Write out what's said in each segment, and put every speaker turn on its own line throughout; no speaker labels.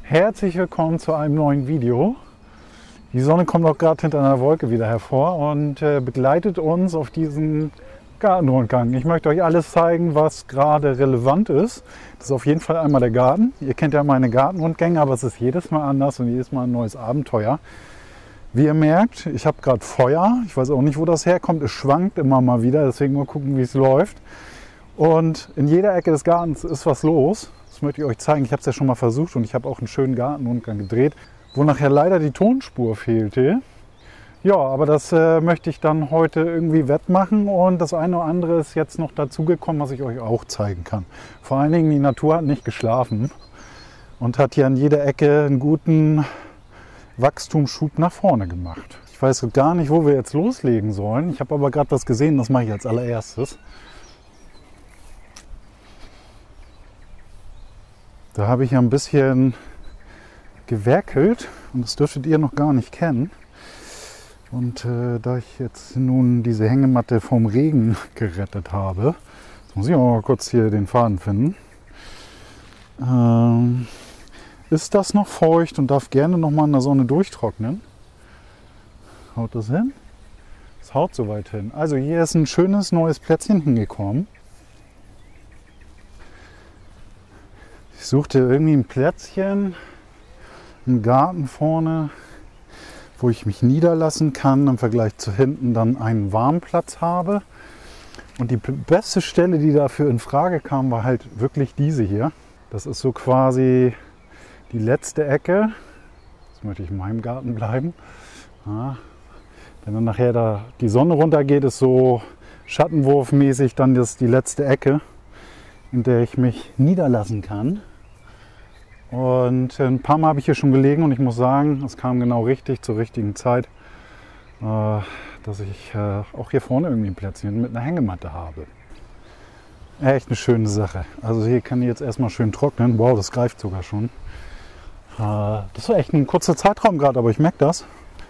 Herzlich willkommen zu einem neuen Video. Die Sonne kommt auch gerade hinter einer Wolke wieder hervor und begleitet uns auf diesen Gartenrundgang. Ich möchte euch alles zeigen, was gerade relevant ist. Das ist auf jeden Fall einmal der Garten. Ihr kennt ja meine Gartenrundgänge, aber es ist jedes Mal anders und jedes Mal ein neues Abenteuer. Wie ihr merkt, ich habe gerade Feuer. Ich weiß auch nicht, wo das herkommt. Es schwankt immer mal wieder, deswegen mal gucken, wie es läuft. Und in jeder Ecke des Gartens ist was los. Das möchte ich euch zeigen. Ich habe es ja schon mal versucht und ich habe auch einen schönen Gartenrundgang gedreht, wo nachher leider die Tonspur fehlte. Ja, aber das möchte ich dann heute irgendwie wettmachen und das eine oder andere ist jetzt noch dazugekommen, was ich euch auch zeigen kann. Vor allen Dingen, die Natur hat nicht geschlafen und hat hier an jeder Ecke einen guten Wachstumsschub nach vorne gemacht. Ich weiß gar nicht, wo wir jetzt loslegen sollen. Ich habe aber gerade was gesehen, das mache ich als allererstes. Da habe ich ja ein bisschen gewerkelt und das dürftet ihr noch gar nicht kennen. Und da ich jetzt nun diese Hängematte vom Regen gerettet habe, jetzt muss ich auch mal kurz hier den Faden finden, ist das noch feucht und darf gerne noch mal in der Sonne durchtrocknen. Haut das hin? Das haut soweit hin. Also hier ist ein schönes neues Plätzchen hingekommen. Ich suchte irgendwie ein Plätzchen im Garten vorne, wo ich mich niederlassen kann, im Vergleich zu hinten dann einen Warmplatz habe. Und die beste Stelle, die dafür in Frage kam, war halt wirklich diese hier. Das ist so quasi die letzte Ecke. Jetzt möchte ich in meinem Garten bleiben. Ja. Wenn dann nachher da die Sonne runtergeht, ist so schattenwurfmäßig dann die letzte Ecke, in der ich mich niederlassen kann. Und ein paar Mal habe ich hier schon gelegen und ich muss sagen, es kam genau richtig zur richtigen Zeit, dass ich auch hier vorne irgendwie ein Plätzchen mit einer Hängematte habe. Echt eine schöne Sache. Also hier kann ich jetzt erstmal schön trocknen. Wow, das greift sogar schon. Das war echt ein kurzer Zeitraum gerade, aber ich merke das.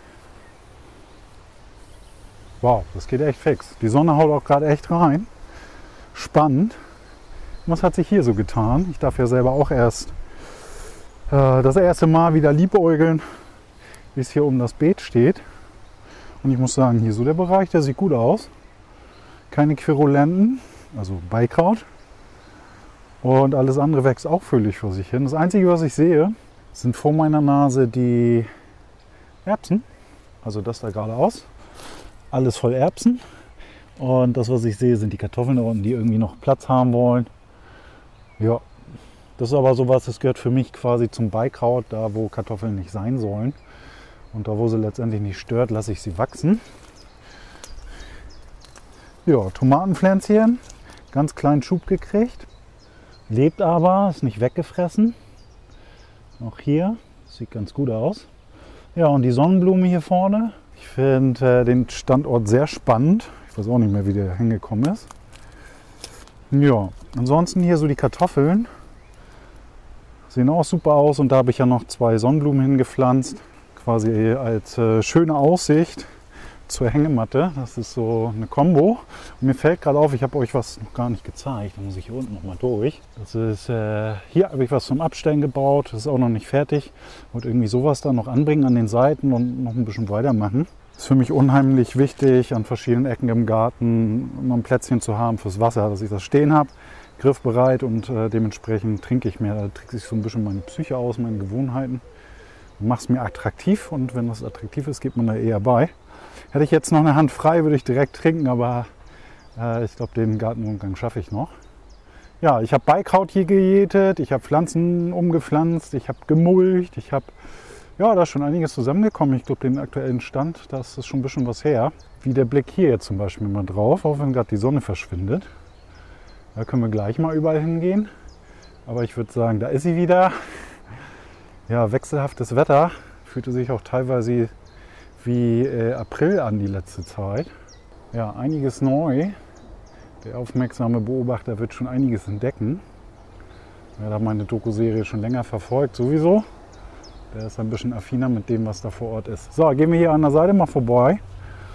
Wow, das geht echt fix. Die Sonne haut auch gerade echt rein. Spannend. Was hat sich hier so getan? Ich darf ja selber auch erst das erste Mal wieder liebäugeln, wie es hier um das Beet steht. Und ich muss sagen, hier so der Bereich, der sieht gut aus. Keine Querulenten, also Beikraut. Und alles andere wächst auch völlig vor sich hin. Das Einzige, was ich sehe, sind vor meiner Nase die Erbsen. Also das da geradeaus. Alles voll Erbsen. Und das, was ich sehe, sind die Kartoffeln da unten, die irgendwie noch Platz haben wollen. Ja, das ist aber sowas, das gehört für mich quasi zum Beikraut, da wo Kartoffeln nicht sein sollen. Und da wo sie letztendlich nicht stört, lasse ich sie wachsen. Ja, Tomatenpflänzchen, ganz kleinen Schub gekriegt. Lebt aber, ist nicht weggefressen. Auch hier, sieht ganz gut aus. Ja, und die Sonnenblume hier vorne. Ich finde den Standort sehr spannend. Ich weiß auch nicht mehr, wie der hingekommen ist. Ja, ansonsten hier so die Kartoffeln. Sehen auch super aus und da habe ich ja noch 2 Sonnenblumen hingepflanzt. Quasi als schöne Aussicht zur Hängematte. Das ist so eine Kombo. Und mir fällt gerade auf, ich habe euch was noch gar nicht gezeigt. Da muss ich hier unten noch mal durch. Das ist, hier habe ich was zum Abstellen gebaut. Das ist auch noch nicht fertig. Und irgendwie sowas da noch anbringen an den Seiten und noch ein bisschen weitermachen. Das ist für mich unheimlich wichtig, an verschiedenen Ecken im Garten immer ein Plätzchen zu haben fürs Wasser, dass ich das stehen habe, griffbereit und dementsprechend trinke ich mir, da trickse ich so ein bisschen meine Psyche aus, meine Gewohnheiten. Mache es mir attraktiv und wenn das attraktiv ist, geht man da eher bei. Hätte ich jetzt noch eine Hand frei, würde ich direkt trinken, aber ich glaube, den Gartenrundgang schaffe ich noch. Ja, ich habe Beikraut hier gejätet, ich habe Pflanzen umgepflanzt, ich habe gemulcht, ja, da ist schon einiges zusammengekommen. Ich glaube, den aktuellen Stand, das ist schon ein bisschen was her. Wie der Blick hier jetzt zum Beispiel mal drauf, auch wenn gerade die Sonne verschwindet. Da können wir gleich mal überall hingehen. Aber ich würde sagen, da ist sie wieder. Ja, wechselhaftes Wetter. Fühlte sich auch teilweise wie April an die letzte Zeit. Ja, einiges neu. Der aufmerksame Beobachter wird schon einiges entdecken. Wer da meine Doku-Serie schon länger verfolgt, sowieso. Der ist ein bisschen affiner mit dem, was da vor Ort ist. So, gehen wir hier an der Seite mal vorbei.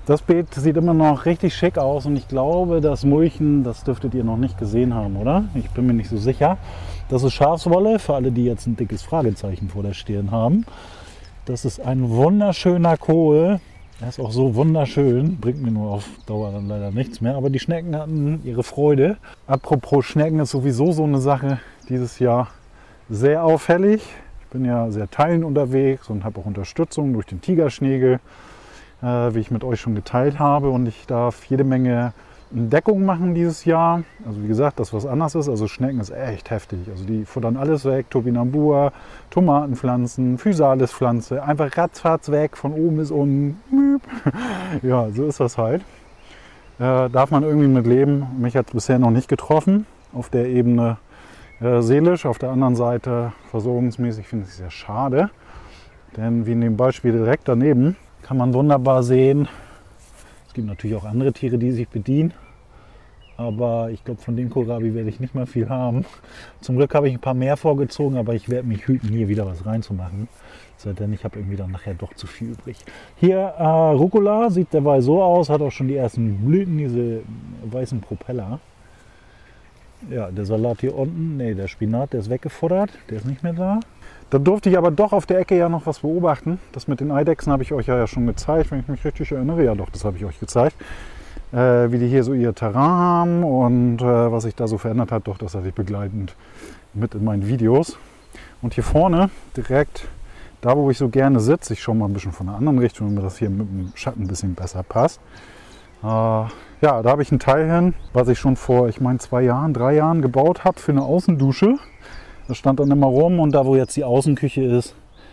Das Beet sieht immer noch richtig schick aus und ich glaube, das Mulchen, das dürftet ihr noch nicht gesehen haben, oder? Ich bin mir nicht so sicher. Das ist Schafswolle, für alle, die jetzt ein dickes Fragezeichen vor der Stirn haben. Das ist ein wunderschöner Kohl. Er ist auch so wunderschön, bringt mir nur auf Dauer dann leider nichts mehr. Aber die Schnecken hatten ihre Freude. Apropos Schnecken, ist sowieso so eine Sache dieses Jahr sehr auffällig. Ich bin ja sehr teilend unterwegs und habe auch Unterstützung durch den Tigerschnägel, wie ich mit euch schon geteilt habe. Und ich darf jede Menge Entdeckungen machen dieses Jahr. Also wie gesagt, das was anders ist. Also Schnecken ist echt heftig. Also die futtern alles weg. Topinambur, Tomatenpflanzen, Physalis-Pflanze. Einfach ratzfatz weg, von oben bis unten. Ja, so ist das halt. Darf man irgendwie mit leben. Mich hat es bisher noch nicht getroffen. Auf der Ebene seelisch. Auf der anderen Seite versorgungsmäßig finde ich es sehr schade. Denn wie in dem Beispiel direkt daneben kann man wunderbar sehen, es gibt natürlich auch andere Tiere, die sich bedienen, aber ich glaube, von dem Kohlrabi werde ich nicht mal viel haben. Zum Glück habe ich ein paar mehr vorgezogen, aber ich werde mich hüten, hier wieder was reinzumachen. Denn ich habe irgendwie dann nachher doch zu viel übrig. Hier Rucola sieht derweil so aus, hat auch schon die ersten Blüten, diese weißen Propeller. Ja, der Salat hier unten, nee, der Spinat, der ist weggefuttert, der ist nicht mehr da. Da durfte ich aber doch auf der Ecke ja noch was beobachten. Das mit den Eidechsen habe ich euch ja schon gezeigt, wenn ich mich richtig erinnere. Ja doch, das habe ich euch gezeigt. Wie die hier so ihr Terrain haben und was sich da so verändert hat. Doch, das hatte ich begleitend mit in meinen Videos. Und hier vorne, direkt da, wo ich so gerne sitze, ich schaue mal ein bisschen von einer anderen Richtung, damit das hier mit dem Schatten ein bisschen besser passt. Ja, da habe ich ein Teil hin, was ich schon vor, ich meine 3 Jahren gebaut habe für eine Außendusche. Das stand dann immer rum und da, wo jetzt die Außenküche ist,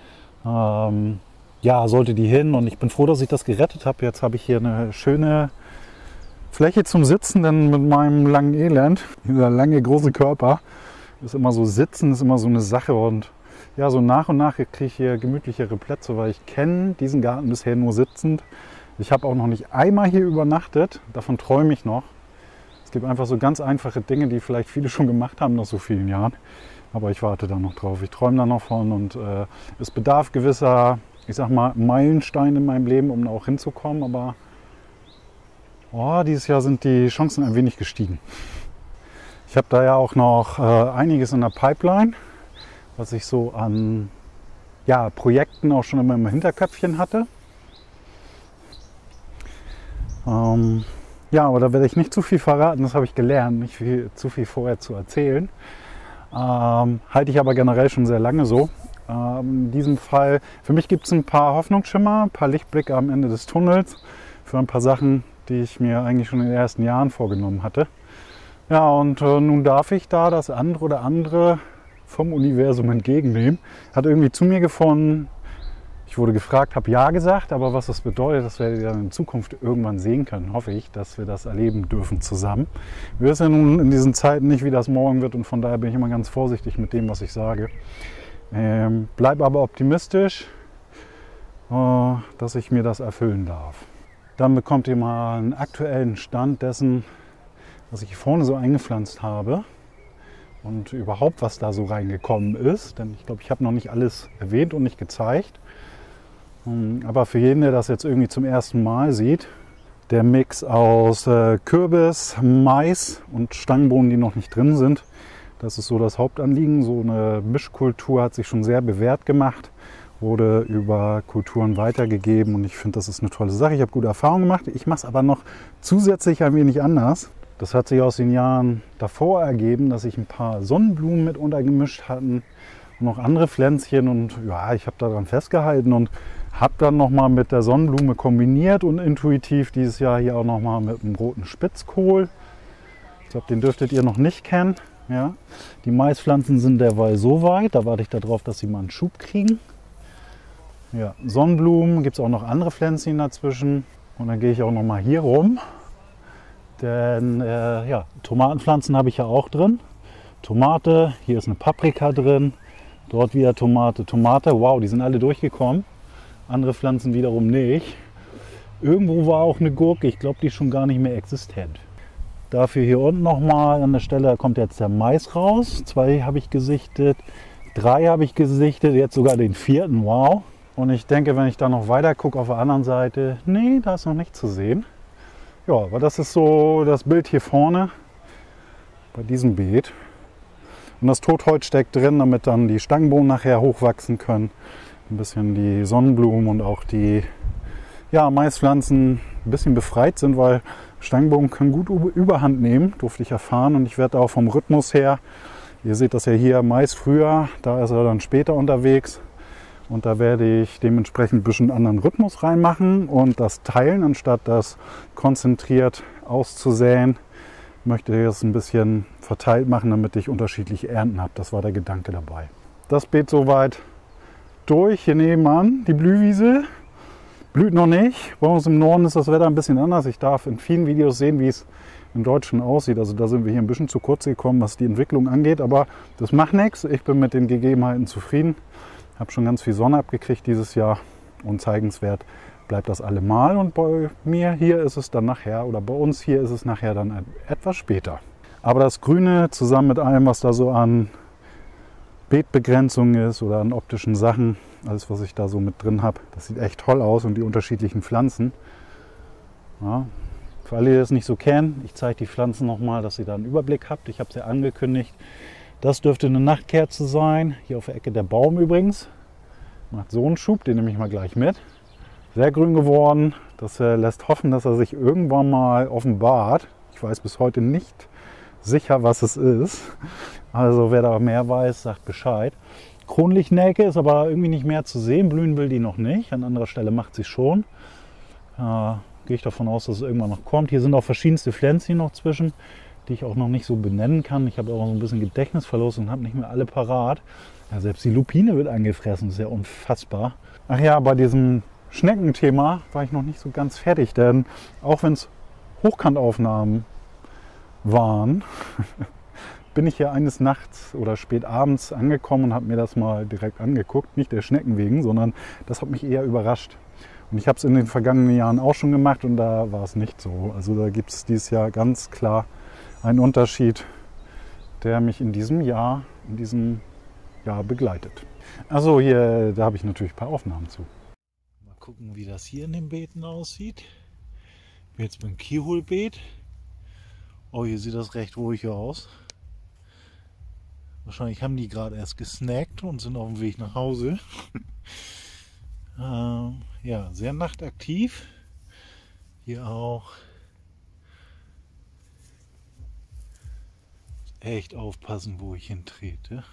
ja, sollte die hin. Und ich bin froh, dass ich das gerettet habe. Jetzt habe ich hier eine schöne Fläche zum Sitzen, denn mit meinem langen Elend, dieser lange große Körper, ist immer so Sitzen, ist immer so eine Sache. Und ja, so nach und nach kriege ich hier gemütlichere Plätze, weil ich kenne diesen Garten bisher nur sitzend. Ich habe auch noch nicht einmal hier übernachtet, davon träume ich noch. Es gibt einfach so ganz einfache Dinge, die vielleicht viele schon gemacht haben nach so vielen Jahren. Aber ich warte da noch drauf. Ich träume da noch von und es bedarf gewisser, ich sag mal, Meilensteine in meinem Leben, um da auch hinzukommen. Aber dieses Jahr sind die Chancen ein wenig gestiegen. Ich habe da ja auch noch einiges in der Pipeline, was ich so an Projekten auch schon immer im Hinterköpfchen hatte. Aber da werde ich nicht zu viel verraten, das habe ich gelernt, nicht zu viel vorher zu erzählen. Halte ich aber generell schon sehr lange so. In diesem Fall, für mich gibt es ein paar Hoffnungsschimmer, ein paar Lichtblicke am Ende des Tunnels für ein paar Sachen, die ich mir eigentlich schon in den ersten Jahren vorgenommen hatte. Ja, und nun darf ich da das andere oder andere vom Universum entgegennehmen. Hat irgendwie zu mir gefunden. Ich wurde gefragt, habe ja gesagt, aber was das bedeutet, das werdet ihr dann in Zukunft irgendwann sehen können, hoffe ich, dass wir das erleben dürfen zusammen. Wir wissen ja nun in diesen Zeiten nicht, wie das morgen wird und von daher bin ich immer ganz vorsichtig mit dem, was ich sage. Bleib aber optimistisch, dass ich mir das erfüllen darf. Dann bekommt ihr mal einen aktuellen Stand dessen, was ich hier vorne so eingepflanzt habe und überhaupt, was da so reingekommen ist. Denn ich glaube, ich habe noch nicht alles erwähnt und nicht gezeigt. Aber für jeden, der das jetzt irgendwie zum ersten Mal sieht, der Mix aus Kürbis, Mais und Stangenbohnen, die noch nicht drin sind, das ist so das Hauptanliegen. So eine Mischkultur hat sich schon sehr bewährt gemacht, wurde über Kulturen weitergegeben und ich finde, das ist eine tolle Sache. Ich habe gute Erfahrungen gemacht. Ich mache es aber noch zusätzlich ein wenig anders. Das hat sich aus den Jahren davor ergeben, dass ich ein paar Sonnenblumen mit untergemischt hatten und noch andere Pflänzchen und ja, ich habe daran festgehalten und habe dann nochmal mit der Sonnenblume kombiniert und intuitiv dieses Jahr hier auch nochmal mit einem roten Spitzkohl. Ich glaube, den dürftet ihr noch nicht kennen. Ja. Die Maispflanzen sind derweil so weit, da warte ich darauf, dass sie mal einen Schub kriegen. Ja, Sonnenblumen, gibt es auch noch andere Pflänzchen dazwischen. Und dann gehe ich auch nochmal hier rum. Denn Tomatenpflanzen habe ich ja auch drin. Tomate, hier ist eine Paprika drin. Dort wieder Tomate. Wow, die sind alle durchgekommen. Andere Pflanzen wiederum nicht. Irgendwo war auch eine Gurke, ich glaube, die ist schon gar nicht mehr existent. Dafür hier unten nochmal an der Stelle, da kommt jetzt der Mais raus. 2 habe ich gesichtet, 3 habe ich gesichtet, jetzt sogar den 4. Wow. Und ich denke, wenn ich da noch weiter gucke auf der anderen Seite, nee, da ist noch nichts zu sehen. Ja, aber das ist so das Bild hier vorne bei diesem Beet. Und das Totholz steckt drin, damit dann die Stangenbohnen nachher hochwachsen können. Ein bisschen die Sonnenblumen und auch die Maispflanzen ein bisschen befreit sind, weil Stangenbohnen können gut Überhand nehmen, durfte ich erfahren. Und ich werde auch vom Rhythmus her, ihr seht das ja hier, Mais früher, da ist er dann später unterwegs. Und da werde ich dementsprechend ein bisschen anderen Rhythmus reinmachen und das teilen, anstatt das konzentriert auszusäen, möchte ich es ein bisschen verteilt machen, damit ich unterschiedliche Ernten habe. Das war der Gedanke dabei. Das Beet soweit durch. Hier nebenan die Blühwiese. Blüht noch nicht. Bei uns im Norden ist das Wetter ein bisschen anders. Ich darf in vielen Videos sehen, wie es im Deutschen aussieht. Also da sind wir hier ein bisschen zu kurz gekommen, was die Entwicklung angeht. Aber das macht nichts. Ich bin mit den Gegebenheiten zufrieden. Habe schon ganz viel Sonne abgekriegt dieses Jahr. Und zeigenswert bleibt das allemal. Und bei mir hier ist es dann nachher, oder bei uns hier ist es nachher dann etwas später. Aber das Grüne zusammen mit allem, was da so an Beetbegrenzung ist oder an optischen Sachen, alles was ich da so mit drin habe, das sieht echt toll aus und die unterschiedlichen Pflanzen. Ja, für alle, die das nicht so kennen, ich zeige die Pflanzen nochmal, dass ihr da einen Überblick habt. Ich habe es ja angekündigt. Das dürfte eine Nachtkerze sein. Hier auf der Ecke der Baum übrigens. Macht so einen Schub, den nehme ich mal gleich mit. Sehr grün geworden. Das lässt hoffen, dass er sich irgendwann mal offenbart. Ich weiß bis heute nicht sicher, was es ist. Also wer da mehr weiß, sagt Bescheid. Kronlichnelke ist aber irgendwie nicht mehr zu sehen. Blühen will die noch nicht. An anderer Stelle macht sie schon. Gehe ich davon aus, dass es irgendwann noch kommt. Hier sind auch verschiedenste Pflänzchen noch zwischen, die ich auch noch nicht so benennen kann. Ich habe auch so ein bisschen Gedächtnisverlust und habe nicht mehr alle parat. Ja, selbst die Lupine wird angefressen. Das ist ja unfassbar. Ach ja, bei diesem Schneckenthema war ich noch nicht so ganz fertig. Denn auch wenn es Hochkantaufnahmen waren, bin ich hier eines Nachts oder spät abends angekommen und habe mir das mal direkt angeguckt. Nicht der Schnecken wegen, sondern das hat mich eher überrascht. Und ich habe es in den vergangenen Jahren auch schon gemacht und da war es nicht so. Also da gibt es dieses Jahr ganz klar einen Unterschied, der mich in diesem Jahr begleitet. Also hier, da habe ich natürlich ein paar Aufnahmen zu. Mal gucken, wie das hier in den Beeten aussieht. Ich bin jetzt beim Kieholbeet. Oh, hier sieht das recht ruhig aus. Wahrscheinlich haben die gerade erst gesnackt und sind auf dem Weg nach Hause. Ja, sehr nachtaktiv. Hier auch. Echt aufpassen, wo ich hintrete.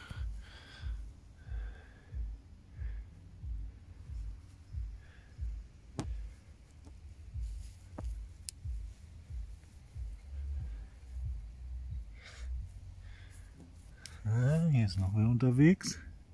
Hier ist noch wer unterwegs.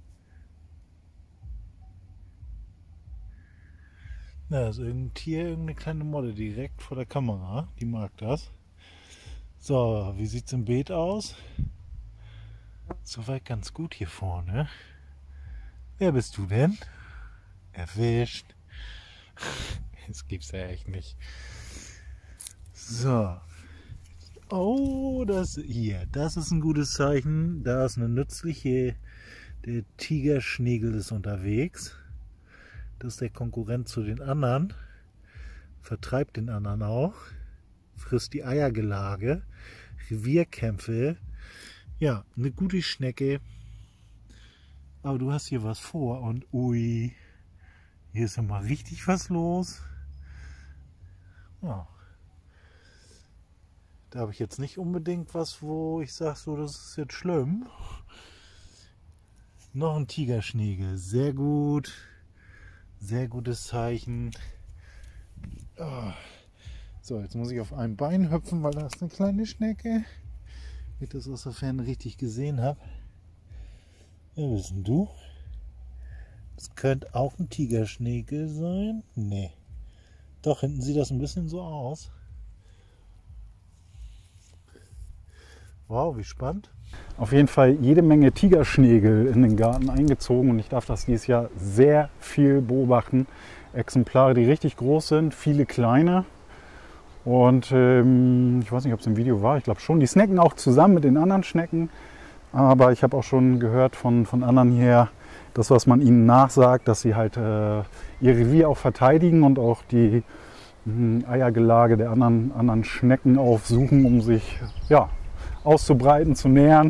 Da ist irgendein Tier, irgendeine kleine Motte direkt vor der Kamera. Die mag das. So, wie sieht es im Beet aus? Soweit ganz gut hier vorne. Wer bist du denn? Erwischt. Das gibt's ja echt nicht. So. Oh, das ist ein gutes Zeichen. Da ist eine nützliche, der Tigerschnegel ist unterwegs. Das ist der Konkurrent zu den anderen. Vertreibt den anderen auch. Frisst die Eiergelage. Revierkämpfe. Ja, eine gute Schnecke. Aber du hast hier was vor und ui, hier ist ja mal richtig was los. Ja. Da habe ich jetzt nicht unbedingt was, wo ich sage, so, das ist jetzt schlimm. Noch ein Tigerschnegel, sehr gut. Sehr gutes Zeichen. Oh. So, jetzt muss ich auf einem Bein hüpfen, weil da ist eine kleine Schnecke. Wenn ich das aus der Ferne richtig gesehen habe. Wer bist denn du? Das könnte auch ein Tigerschnegel sein. Nee. Doch, hinten sieht das ein bisschen so aus. Wow, wie spannend. Auf jeden Fall jede Menge Tigerschnegel in den Garten eingezogen und ich darf das dieses Jahr sehr viel beobachten. Exemplare, die richtig groß sind, viele kleine. Und ich weiß nicht, ob es im Video war, ich glaube schon. Die snacken auch zusammen mit den anderen Schnecken. Aber ich habe auch schon gehört von anderen hier, das, was man ihnen nachsagt, dass sie halt ihr Revier auch verteidigen und auch die Eiergelage der anderen Schnecken aufsuchen, um sich ja, auszubreiten, zu nähern,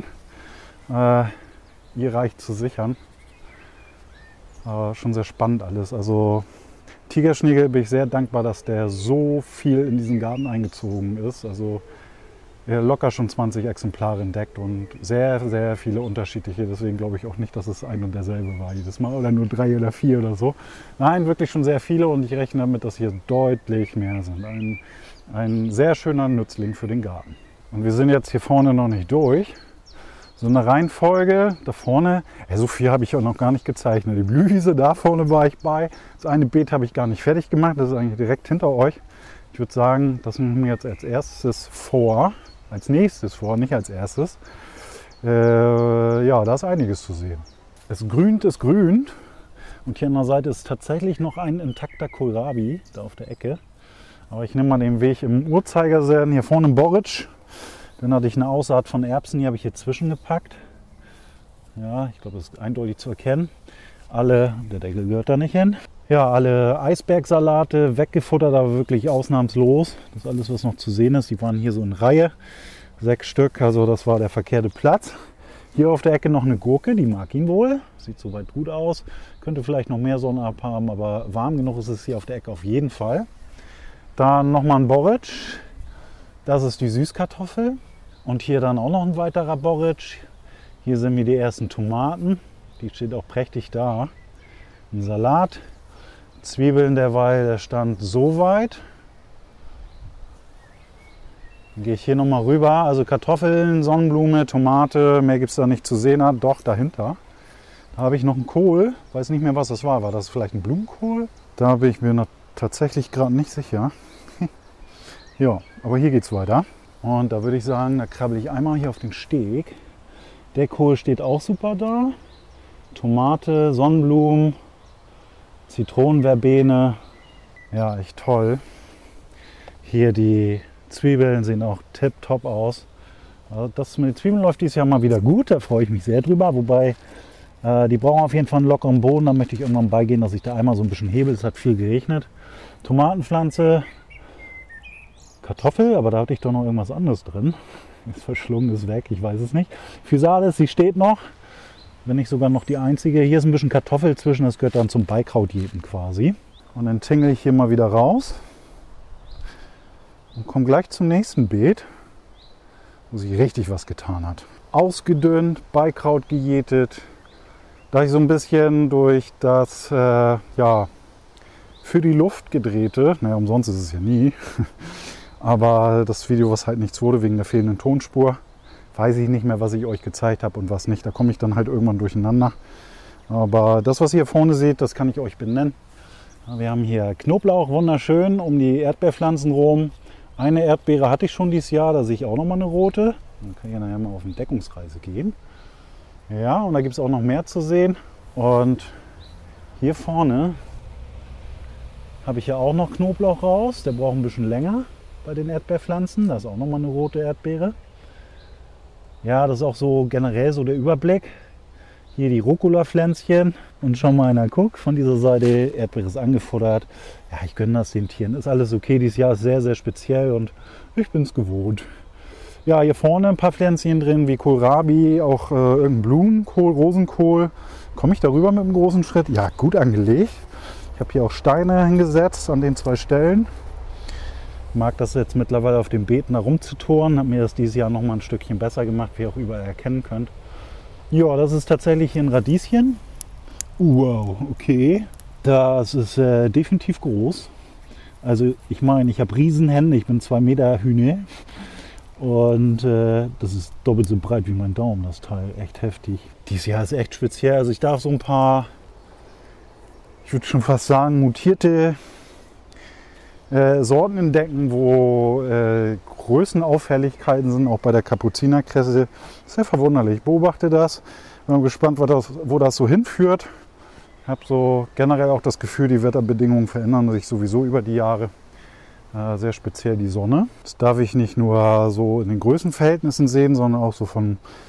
ihr Reich zu sichern. Schon sehr spannend alles. Also Tigerschnägel bin ich sehr dankbar, dass der so viel in diesen Garten eingezogen ist. Also locker schon 20 Exemplare entdeckt und sehr, sehr viele unterschiedliche. Deswegen glaube ich auch nicht, dass es ein und derselbe war jedes Mal oder nur 3 oder 4 oder so. Nein, wirklich schon sehr viele und ich rechne damit, dass hier deutlich mehr sind. Ein sehr schöner Nützling für den Garten. Und wir sind jetzt hier vorne noch nicht durch. So eine Reihenfolge, da vorne, so viel habe ich auch noch gar nicht gezeichnet. Die Blühwiese, da vorne war ich bei. Das eine Beet habe ich gar nicht fertig gemacht, das ist eigentlich direkt hinter euch. Ich würde sagen, das nehmen wir jetzt als erstes vor, als nächstes vor, nicht als erstes. Ja, da ist einiges zu sehen. Es grünt und hier an der Seite ist tatsächlich noch ein intakter Kohlrabi, da auf der Ecke. Aber ich nehme mal den Weg im Uhrzeigersinn, hier vorne im Borretsch. Dann hatte ich eine Aussaat von Erbsen, die habe ich hier zwischengepackt. Ja, ich glaube, das ist eindeutig zu erkennen. Der Deckel gehört da nicht hin. Ja, alle Eisbergsalate weggefuttert, aber wirklich ausnahmslos. Das ist alles, was noch zu sehen ist. Die waren hier so in Reihe. 6 Stück, also das war der verkehrte Platz. Hier auf der Ecke noch eine Gurke, die mag ihn wohl. Sieht soweit gut aus. Könnte vielleicht noch mehr Sonne abhaben, aber warm genug ist es hier auf der Ecke auf jeden Fall. Dann nochmal ein Borretsch. Das ist die Süßkartoffel. Und hier dann auch noch ein weiterer Borretsch. Hier sind mir die ersten Tomaten. Die steht auch prächtig da. Ein Salat. Zwiebeln derweil, der stand so weit. Dann gehe ich hier nochmal rüber. Also Kartoffeln, Sonnenblume, Tomate. Mehr gibt es da nicht zu sehen. Doch, dahinter. Da habe ich noch einen Kohl. Weiß nicht mehr, was das war. War das vielleicht ein Blumenkohl? Da bin ich mir noch tatsächlich gerade nicht sicher. Ja, aber hier geht es weiter. Und da würde ich sagen, da krabbel ich einmal hier auf den Steg. Der Kohl steht auch super da. Tomate, Sonnenblumen, Zitronenverbene. Ja, echt toll. Hier die Zwiebeln sehen auch tipptopp aus. Also das mit den Zwiebeln läuft dieses Jahr mal wieder gut. Da freue ich mich sehr drüber. Wobei, die brauchen auf jeden Fall einen lockeren Boden. Da möchte ich irgendwann beigehen, dass ich da einmal so ein bisschen hebel. Es hat viel geregnet. Tomatenpflanze. Kartoffel, aber da hatte ich doch noch irgendwas anderes drin. Ist verschlungen, ist weg, ich weiß es nicht. Physalis, sie steht noch, wenn nicht sogar noch die einzige. Hier ist ein bisschen Kartoffel zwischen, das gehört dann zum Beikrautjäten quasi. Und dann tingle ich hier mal wieder raus und komme gleich zum nächsten Beet, wo sich richtig was getan hat. Ausgedünnt, Beikraut gejätet, da ich so ein bisschen durch das ja, für die Luft gedrehte, naja, umsonst ist es ja nie, aber das Video, was halt nichts wurde wegen der fehlenden Tonspur, weiß ich nicht mehr, was ich euch gezeigt habe und was nicht. Da komme ich dann halt irgendwann durcheinander. Aber das, was ihr hier vorne seht, das kann ich euch benennen. Wir haben hier Knoblauch, wunderschön, um die Erdbeerpflanzen rum. Eine Erdbeere hatte ich schon dieses Jahr, da sehe ich auch noch mal eine rote. Dann kann ich ja nachher mal auf eine Deckungsreise gehen. Ja, und da gibt es auch noch mehr zu sehen. Und hier vorne habe ich ja auch noch Knoblauch raus. Der braucht ein bisschen länger bei den Erdbeerpflanzen. Da ist auch noch mal eine rote Erdbeere. Ja, das ist auch so generell so der Überblick. Hier die Rucola-Pflänzchen und schon mal einer guck, von dieser Seite Erdbeere ist angefuttert. Ja, ich gönne das den Tieren. Ist alles okay. Dieses Jahr ist sehr, sehr speziell und ich bin es gewohnt. Ja, hier vorne ein paar Pflänzchen drin wie Kohlrabi, auch irgendein Blumenkohl, Rosenkohl. Komme ich darüber mit einem großen Schritt? Ja, gut angelegt. Ich habe hier auch Steine hingesetzt an den 2 Stellen. Ich mag das jetzt mittlerweile auf den Beeten herumzuturnen. Habe mir das dieses Jahr noch mal ein Stückchen besser gemacht, wie ihr auch überall erkennen könnt. Ja, das ist tatsächlich hier ein Radieschen. Wow, okay. Das ist definitiv groß. Also ich meine, ich habe Riesenhände, ich bin 2 Meter Hühner. Und das ist doppelt so breit wie mein Daumen, das Teil. Echt heftig. Dieses Jahr ist echt speziell. Also ich darf so ein paar, ich würde schon fast sagen, mutierte Sorten entdecken, wo Größenauffälligkeiten sind, auch bei der Kapuzinerkresse. Sehr verwunderlich. Ich beobachte das. Bin gespannt, wo das so hinführt. Ich habe so generell auch das Gefühl, die Wetterbedingungen verändern sich sowieso über die Jahre. Sehr speziell die Sonne. Das darf ich nicht nur so in den Größenverhältnissen sehen, sondern auch so von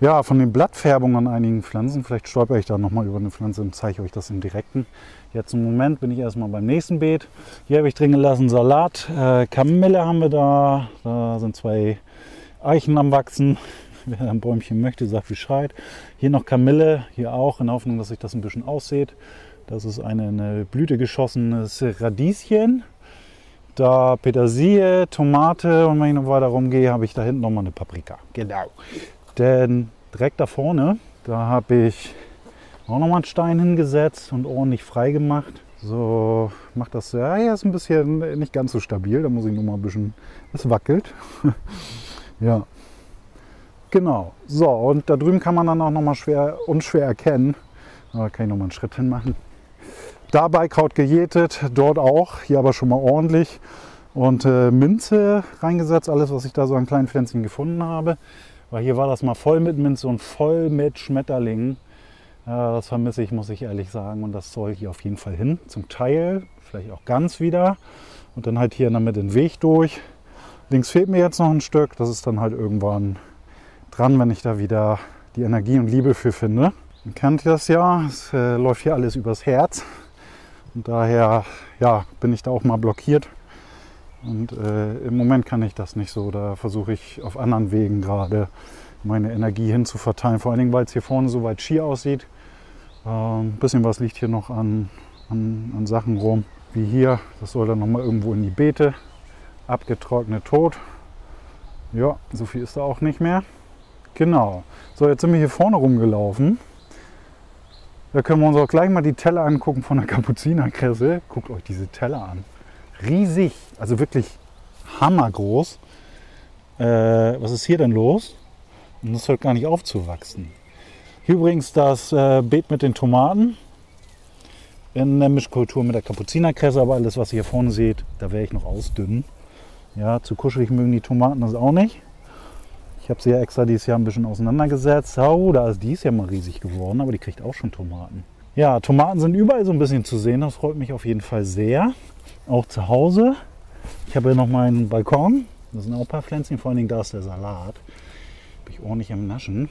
Ja, von den Blattfärbungen an einigen Pflanzen, vielleicht stolper ich da nochmal über eine Pflanze und zeige euch das im Direkten. Jetzt im Moment bin ich erstmal beim nächsten Beet. Hier habe ich drin gelassen Salat, Kamille haben wir da. Da sind 2 Eichen am Wachsen. Wer ein Bäumchen möchte, sagt Bescheid. Hier noch Kamille, hier auch, in der Hoffnung, dass sich das ein bisschen aussieht. Das ist eine Blüte geschossenes Radieschen. Da Petersilie, Tomate und wenn ich noch weiter rumgehe, habe ich da hinten nochmal eine Paprika. Genau. Denn direkt da vorne, da habe ich auch nochmal einen Stein hingesetzt und ordentlich frei gemacht. So macht das, ja, hier ist ein bisschen nicht ganz so stabil, da muss ich noch mal ein bisschen, es wackelt. Ja, genau. So, und da drüben kann man dann auch nochmal unschwer erkennen. Da kann ich nochmal einen Schritt hin machen. Da Beikraut gejätet, dort auch, hier aber schon mal ordentlich. Und Minze reingesetzt, alles was ich da so an kleinen Pflänzchen gefunden habe. Weil hier war das mal voll mit Minze und voll mit Schmetterlingen. Das vermisse ich, muss ich ehrlich sagen. Und das soll hier auf jeden Fall hin. Zum Teil, vielleicht auch ganz wieder. Und dann halt hier in der Mitte den Weg durch. Links fehlt mir jetzt noch ein Stück. Das ist dann halt irgendwann dran, wenn ich da wieder die Energie und Liebe für finde. Man kennt das ja, es läuft hier alles übers Herz. Und daher ja, bin ich da auch mal blockiert. Und im Moment kann ich das nicht so. Da versuche ich auf anderen Wegen gerade meine Energie hin zu verteilen. Vor allen Dingen, weil es hier vorne so weit schier aussieht. Ein bisschen was liegt hier noch an Sachen rum. Wie hier, das soll dann nochmal irgendwo in die Beete. Abgetrocknet, tot. Ja, so viel ist da auch nicht mehr. Genau. So, jetzt sind wir hier vorne rumgelaufen. Da können wir uns auch gleich mal die Teller angucken von der Kapuzinerkresse. Guckt euch diese Teller an. Riesig, also wirklich hammergroß. Was ist hier denn los? Und das hört gar nicht auf zu wachsen. Hier übrigens das Beet mit den Tomaten. In der Mischkultur mit der Kapuzinerkresse, aber alles was ihr hier vorne seht, da werde ich noch ausdünnen. Ja, zu kuschelig mögen die Tomaten das auch nicht. Ich habe sie ja extra dieses Jahr ein bisschen auseinandergesetzt. Oh, die ist ja mal riesig geworden, aber die kriegt auch schon Tomaten. Ja, Tomaten sind überall so ein bisschen zu sehen, das freut mich auf jeden Fall sehr. Auch zu Hause. Ich habe hier noch meinen Balkon. Da sind auch ein paar Pflänzchen, vor allen Dingen da ist der Salat. Bin ich ordentlich am Naschen.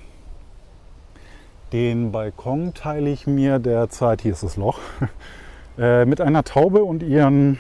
Den Balkon teile ich mir derzeit, hier ist das Loch, mit einer Taube und ihren,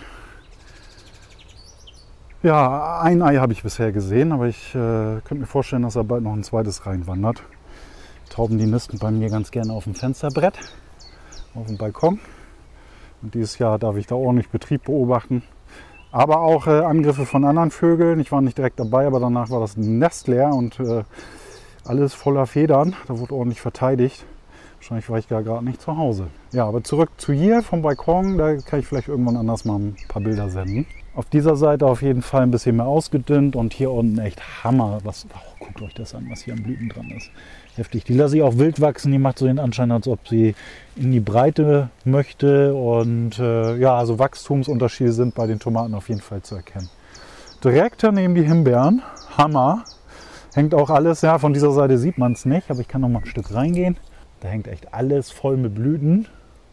ja, ein Ei habe ich bisher gesehen, aber ich könnte mir vorstellen, dass da bald noch ein zweites reinwandert. Tauben, die nisten bei mir ganz gerne auf dem Fensterbrett, auf dem Balkon. Und dieses Jahr darf ich da ordentlich Betrieb beobachten. Aber auch Angriffe von anderen Vögeln. Ich war nicht direkt dabei, aber danach war das Nest leer und alles voller Federn. Da wurde ordentlich verteidigt. Wahrscheinlich war ich da gerade nicht zu Hause. Ja, aber zurück zu hier vom Balkon. Da kann ich vielleicht irgendwann anders mal ein paar Bilder senden. Auf dieser Seite auf jeden Fall ein bisschen mehr ausgedünnt und hier unten echt Hammer. Guckt euch das an, was hier an Blüten dran ist. Heftig. Die lasse ich auch wild wachsen. Die macht so den Anschein, als ob sie in die Breite möchte. Und ja, also Wachstumsunterschiede sind bei den Tomaten auf jeden Fall zu erkennen. Direkt daneben die Himbeeren. Hammer. Hängt auch alles, ja, von dieser Seite sieht man es nicht, aber ich kann noch mal ein Stück reingehen. Da hängt echt alles voll mit Blüten.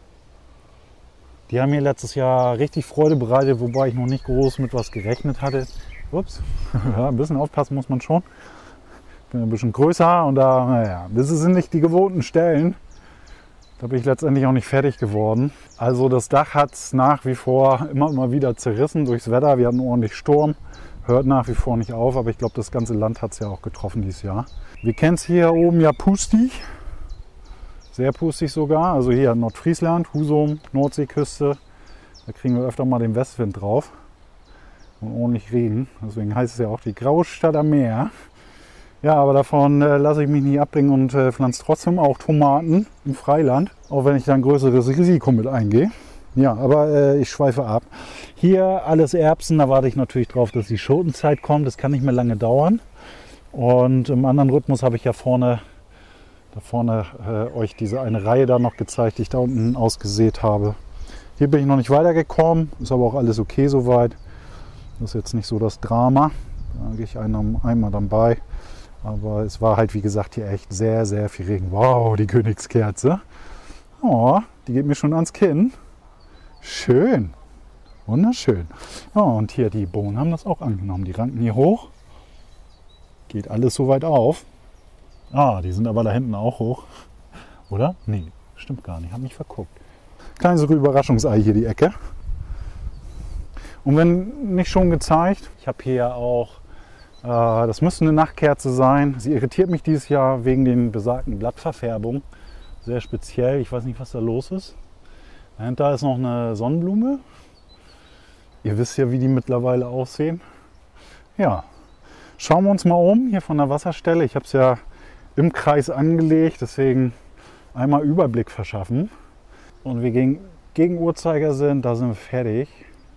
Die haben mir letztes Jahr richtig Freude bereitet, wobei ich noch nicht groß mit was gerechnet hatte. Ups, ja, ein bisschen aufpassen muss man schon. Ich bin ein bisschen größer und da, naja, das sind nicht die gewohnten Stellen. Da bin ich letztendlich auch nicht fertig geworden. Also das Dach hat es nach wie vor immer wieder zerrissen durchs Wetter. Wir hatten ordentlich Sturm. Hört nach wie vor nicht auf, aber ich glaube, das ganze Land hat es ja auch getroffen dieses Jahr. Wir kennen es hier oben ja pustig. Sehr pustig sogar. Also hier Nordfriesland, Husum, Nordseeküste. Da kriegen wir öfter mal den Westwind drauf. Und ordentlich Regen. Deswegen heißt es ja auch die graue Stadt am Meer. Ja, aber davon lasse ich mich nicht abbringen und pflanze trotzdem auch Tomaten im Freiland. Auch wenn ich da ein größeres Risiko mit eingehe. Ja, aber ich schweife ab. Hier alles Erbsen, da warte ich natürlich drauf, dass die Schotenzeit kommt. Das kann nicht mehr lange dauern. Und im anderen Rhythmus habe ich ja da vorne euch diese eine Reihe da noch gezeigt, die ich da unten ausgesät habe. Hier bin ich noch nicht weitergekommen, ist aber auch alles okay soweit. Das ist jetzt nicht so das Drama. Da gehe ich einmal dann bei. Aber es war halt, wie gesagt, hier echt sehr, sehr viel Regen. Wow, die Königskerze. Oh, die geht mir schon ans Kinn. Schön. Wunderschön. Ja, und hier die Bohnen haben das auch angenommen. Die ranken hier hoch. Geht alles so weit auf. Ah, die sind aber da hinten auch hoch. Oder? Nee, stimmt gar nicht. Hab mich verguckt. Kleines Überraschungsei hier die Ecke. Und wenn nicht schon gezeigt, ich habe hier ja auch, das müsste eine Nachtkerze sein. Sie irritiert mich dieses Jahr wegen den besagten Blattverfärbungen. Sehr speziell. Ich weiß nicht, was da los ist. Dahinter ist noch eine Sonnenblume. Ihr wisst ja, wie die mittlerweile aussehen. Ja, schauen wir uns mal um hier von der Wasserstelle. Ich habe es ja im Kreis angelegt, deswegen einmal Überblick verschaffen. Und wir gegen Uhrzeigersinn, da sind wir fertig.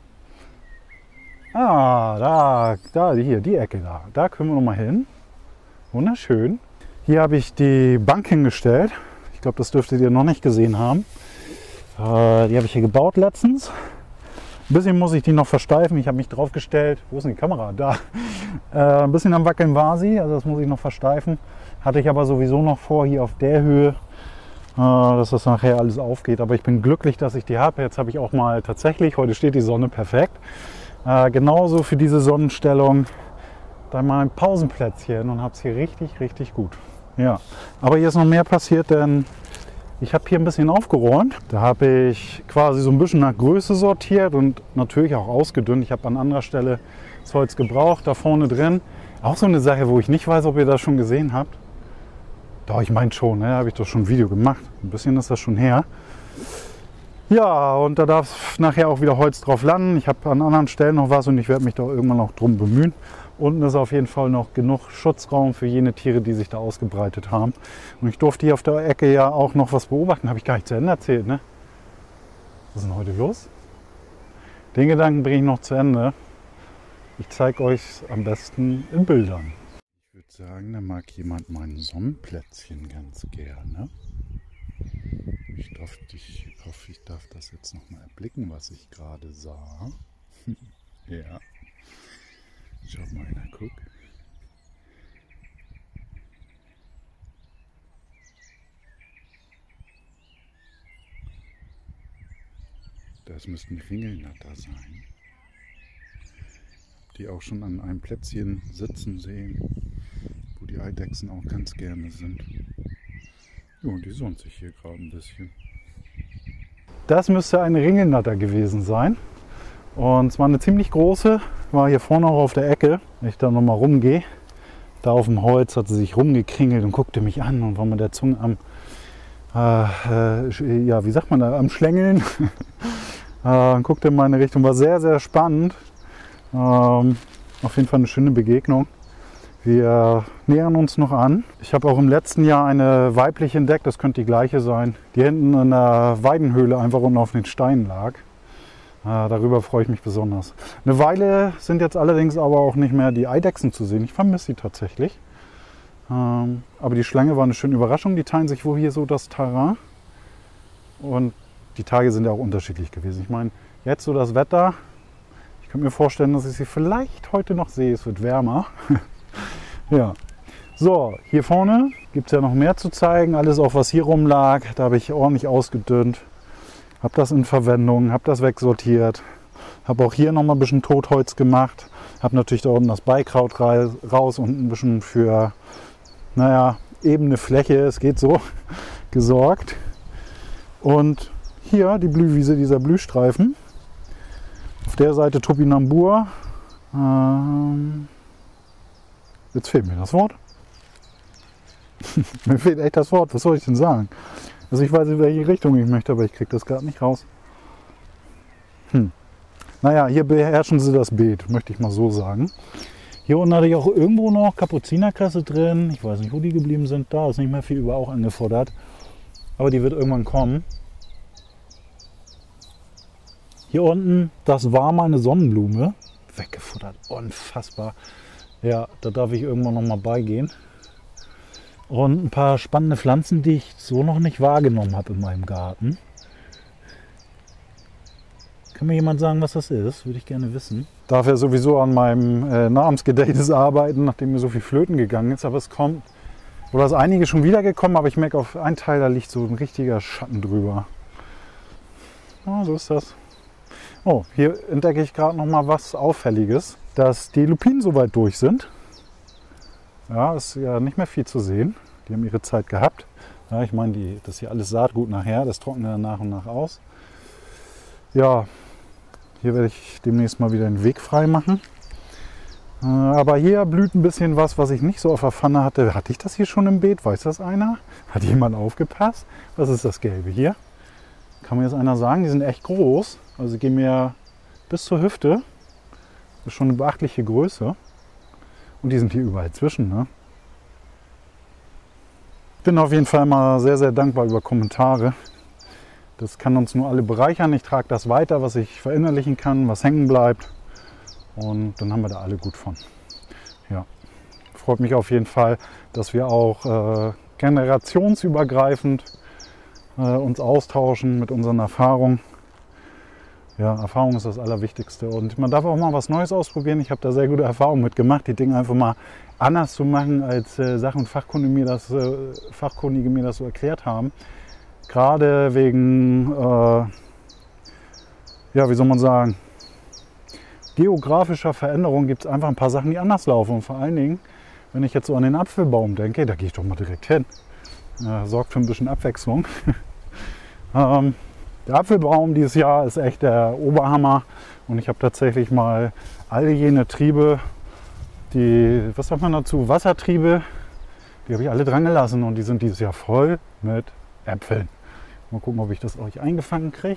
Ah, hier, die Ecke da. Da können wir noch mal hin. Wunderschön. Hier habe ich die Bank hingestellt. Ich glaube, das dürftet ihr noch nicht gesehen haben. Die habe ich hier gebaut letztens. Ein bisschen muss ich die noch versteifen. Ich habe mich drauf gestellt. Wo ist denn die Kamera? Da. Ein bisschen am Wackeln war sie. Also das muss ich noch versteifen. Hatte ich aber sowieso noch vor, hier auf der Höhe, dass das nachher alles aufgeht. Aber ich bin glücklich, dass ich die habe. Jetzt habe ich auch mal tatsächlich, heute steht die Sonne perfekt. Genauso für diese Sonnenstellung dann mal ein Pausenplätzchen und habe es hier richtig, richtig gut. Ja, aber hier ist noch mehr passiert, denn ich habe hier ein bisschen aufgeräumt. Da habe ich quasi so ein bisschen nach Größe sortiert und natürlich auch ausgedünnt. Ich habe an anderer Stelle das Holz gebraucht, da vorne drin. Auch so eine Sache, wo ich nicht weiß, ob ihr das schon gesehen habt. Doch, ich meine schon, ne? Da habe ich doch schon ein Video gemacht. Ein bisschen ist das schon her. Ja, und da darf nachher auch wieder Holz drauf landen. Ich habe an anderen Stellen noch was und ich werde mich da irgendwann noch drum bemühen. Unten ist auf jeden Fall noch genug Schutzraum für jene Tiere, die sich da ausgebreitet haben. Und ich durfte hier auf der Ecke ja auch noch was beobachten. Habe ich gar nicht zu Ende erzählt, ne? Was ist denn heute los? Den Gedanken bringe ich noch zu Ende. Ich zeige euch am besten in Bildern. Ich würde sagen, da mag jemand mein Sonnenplätzchen ganz gerne. Ich hoffe, ich darf das jetzt noch mal erblicken, was ich gerade sah. Ja. Schaut mal einer, guck. Das müssten Ringelnatter sein. Die auch schon an einem Plätzchen sitzen sehen, wo die Eidechsen auch ganz gerne sind. Ja, und die sonnt sich hier gerade ein bisschen. Das müsste eine Ringelnatter gewesen sein. Und zwar eine ziemlich große, war hier vorne auch auf der Ecke. Wenn ich da nochmal rumgehe, da auf dem Holz hat sie sich rumgekringelt und guckte mich an und war mit der Zunge am, ja, wie sagt man da, am Schlängeln. Guckte in meine Richtung, war sehr, sehr spannend. Auf jeden Fall eine schöne Begegnung. Wir nähern uns noch an. Ich habe auch im letzten Jahr eine weibliche entdeckt, das könnte die gleiche sein, die hinten in der Weidenhöhle einfach unten auf den Steinen lag. Darüber freue ich mich besonders. Eine Weile sind jetzt allerdings aber auch nicht mehr die Eidechsen zu sehen. Ich vermisse sie tatsächlich. Aber die Schlange war eine schöne Überraschung. Die teilen sich wohl hier so das Terrain. Und die Tage sind ja auch unterschiedlich gewesen. Ich meine, jetzt so das Wetter. Ich könnte mir vorstellen, dass ich sie vielleicht heute noch sehe. Es wird wärmer. Ja. So, hier vorne gibt es ja noch mehr zu zeigen. Alles auch, was hier rumlag. Da habe ich ordentlich ausgedünnt. Habe das in Verwendung, habe das wegsortiert. Habe auch hier noch mal ein bisschen Totholz gemacht. Habe natürlich da unten das Beikraut raus und ein bisschen für, naja, ebene Fläche, es geht so, gesorgt. Und hier die Blühwiese, dieser Blühstreifen. Auf der Seite Topinambur. Jetzt fehlt mir das Wort. Mir fehlt echt das Wort, was soll ich denn sagen? Also ich weiß, in welche Richtung ich möchte, aber ich kriege das gerade nicht raus. Naja, hier beherrschen sie das Beet, möchte ich mal so sagen. Hier unten hatte ich auch irgendwo noch Kapuzinerkresse drin. Ich weiß nicht, wo die geblieben sind. Da ist nicht mehr viel über auch angefordert. Aber die wird irgendwann kommen. Hier unten, das war mal eine Sonnenblume. Weggefuttert, unfassbar. Ja, da darf ich irgendwann noch mal beigehen. Und ein paar spannende Pflanzen, die ich so noch nicht wahrgenommen habe in meinem Garten. Kann mir jemand sagen, was das ist? Würde ich gerne wissen. Darf ja sowieso an meinem Namensgedächtnis arbeiten, nachdem mir so viel flöten gegangen ist. Aber es kommt, oder ist einige schon wieder gekommen, aber ich merke, auf einen Teil, da liegt so ein richtiger Schatten drüber. Ja, so ist das. Oh, hier entdecke ich gerade noch mal was Auffälliges, dass die Lupinen so weit durch sind. Ja, ist ja nicht mehr viel zu sehen. Die haben ihre Zeit gehabt. Ja, ich meine, das ist hier alles Saatgut nachher, das trocknet dann nach und nach aus. Ja, hier werde ich demnächst mal wieder den Weg frei machen. Aber hier blüht ein bisschen was ich nicht so auf der Pfanne hatte. Hatte ich das hier schon im Beet? Weiß das einer? Hat jemand aufgepasst? Was ist das Gelbe hier? Kann mir jetzt einer sagen? Die sind echt groß. Also gehen mir bis zur Hüfte. Das ist schon eine beachtliche Größe. Und die sind hier überall zwischen. Ne? Ich bin auf jeden Fall mal sehr, sehr dankbar über Kommentare. Das kann uns nur alle bereichern. Ich trage das weiter, was ich verinnerlichen kann, was hängen bleibt. Und dann haben wir da alle gut von. Ja, freut mich auf jeden Fall, dass wir auch generationsübergreifend uns austauschen mit unseren Erfahrungen. Ja, Erfahrung ist das Allerwichtigste. Und man darf auch mal was Neues ausprobieren. Ich habe da sehr gute Erfahrungen mitgemacht, die Dinge einfach mal anders zu machen, als Sach- und Fachkundige mir das so erklärt haben. Gerade wegen, ja, wie soll man sagen, geografischer Veränderung gibt es einfach ein paar Sachen, die anders laufen. Und vor allen Dingen, wenn ich jetzt so an den Apfelbaum denke, da gehe ich doch mal direkt hin. Sorgt für ein bisschen Abwechslung. Der Apfelbaum dieses Jahr ist echt der Oberhammer. Und ich habe tatsächlich mal all jene Triebe, die, was sagt man dazu, Wassertriebe, die habe ich alle dran gelassen. Und die sind dieses Jahr voll mit Äpfeln. Mal gucken, ob ich das euch eingefangen kriege.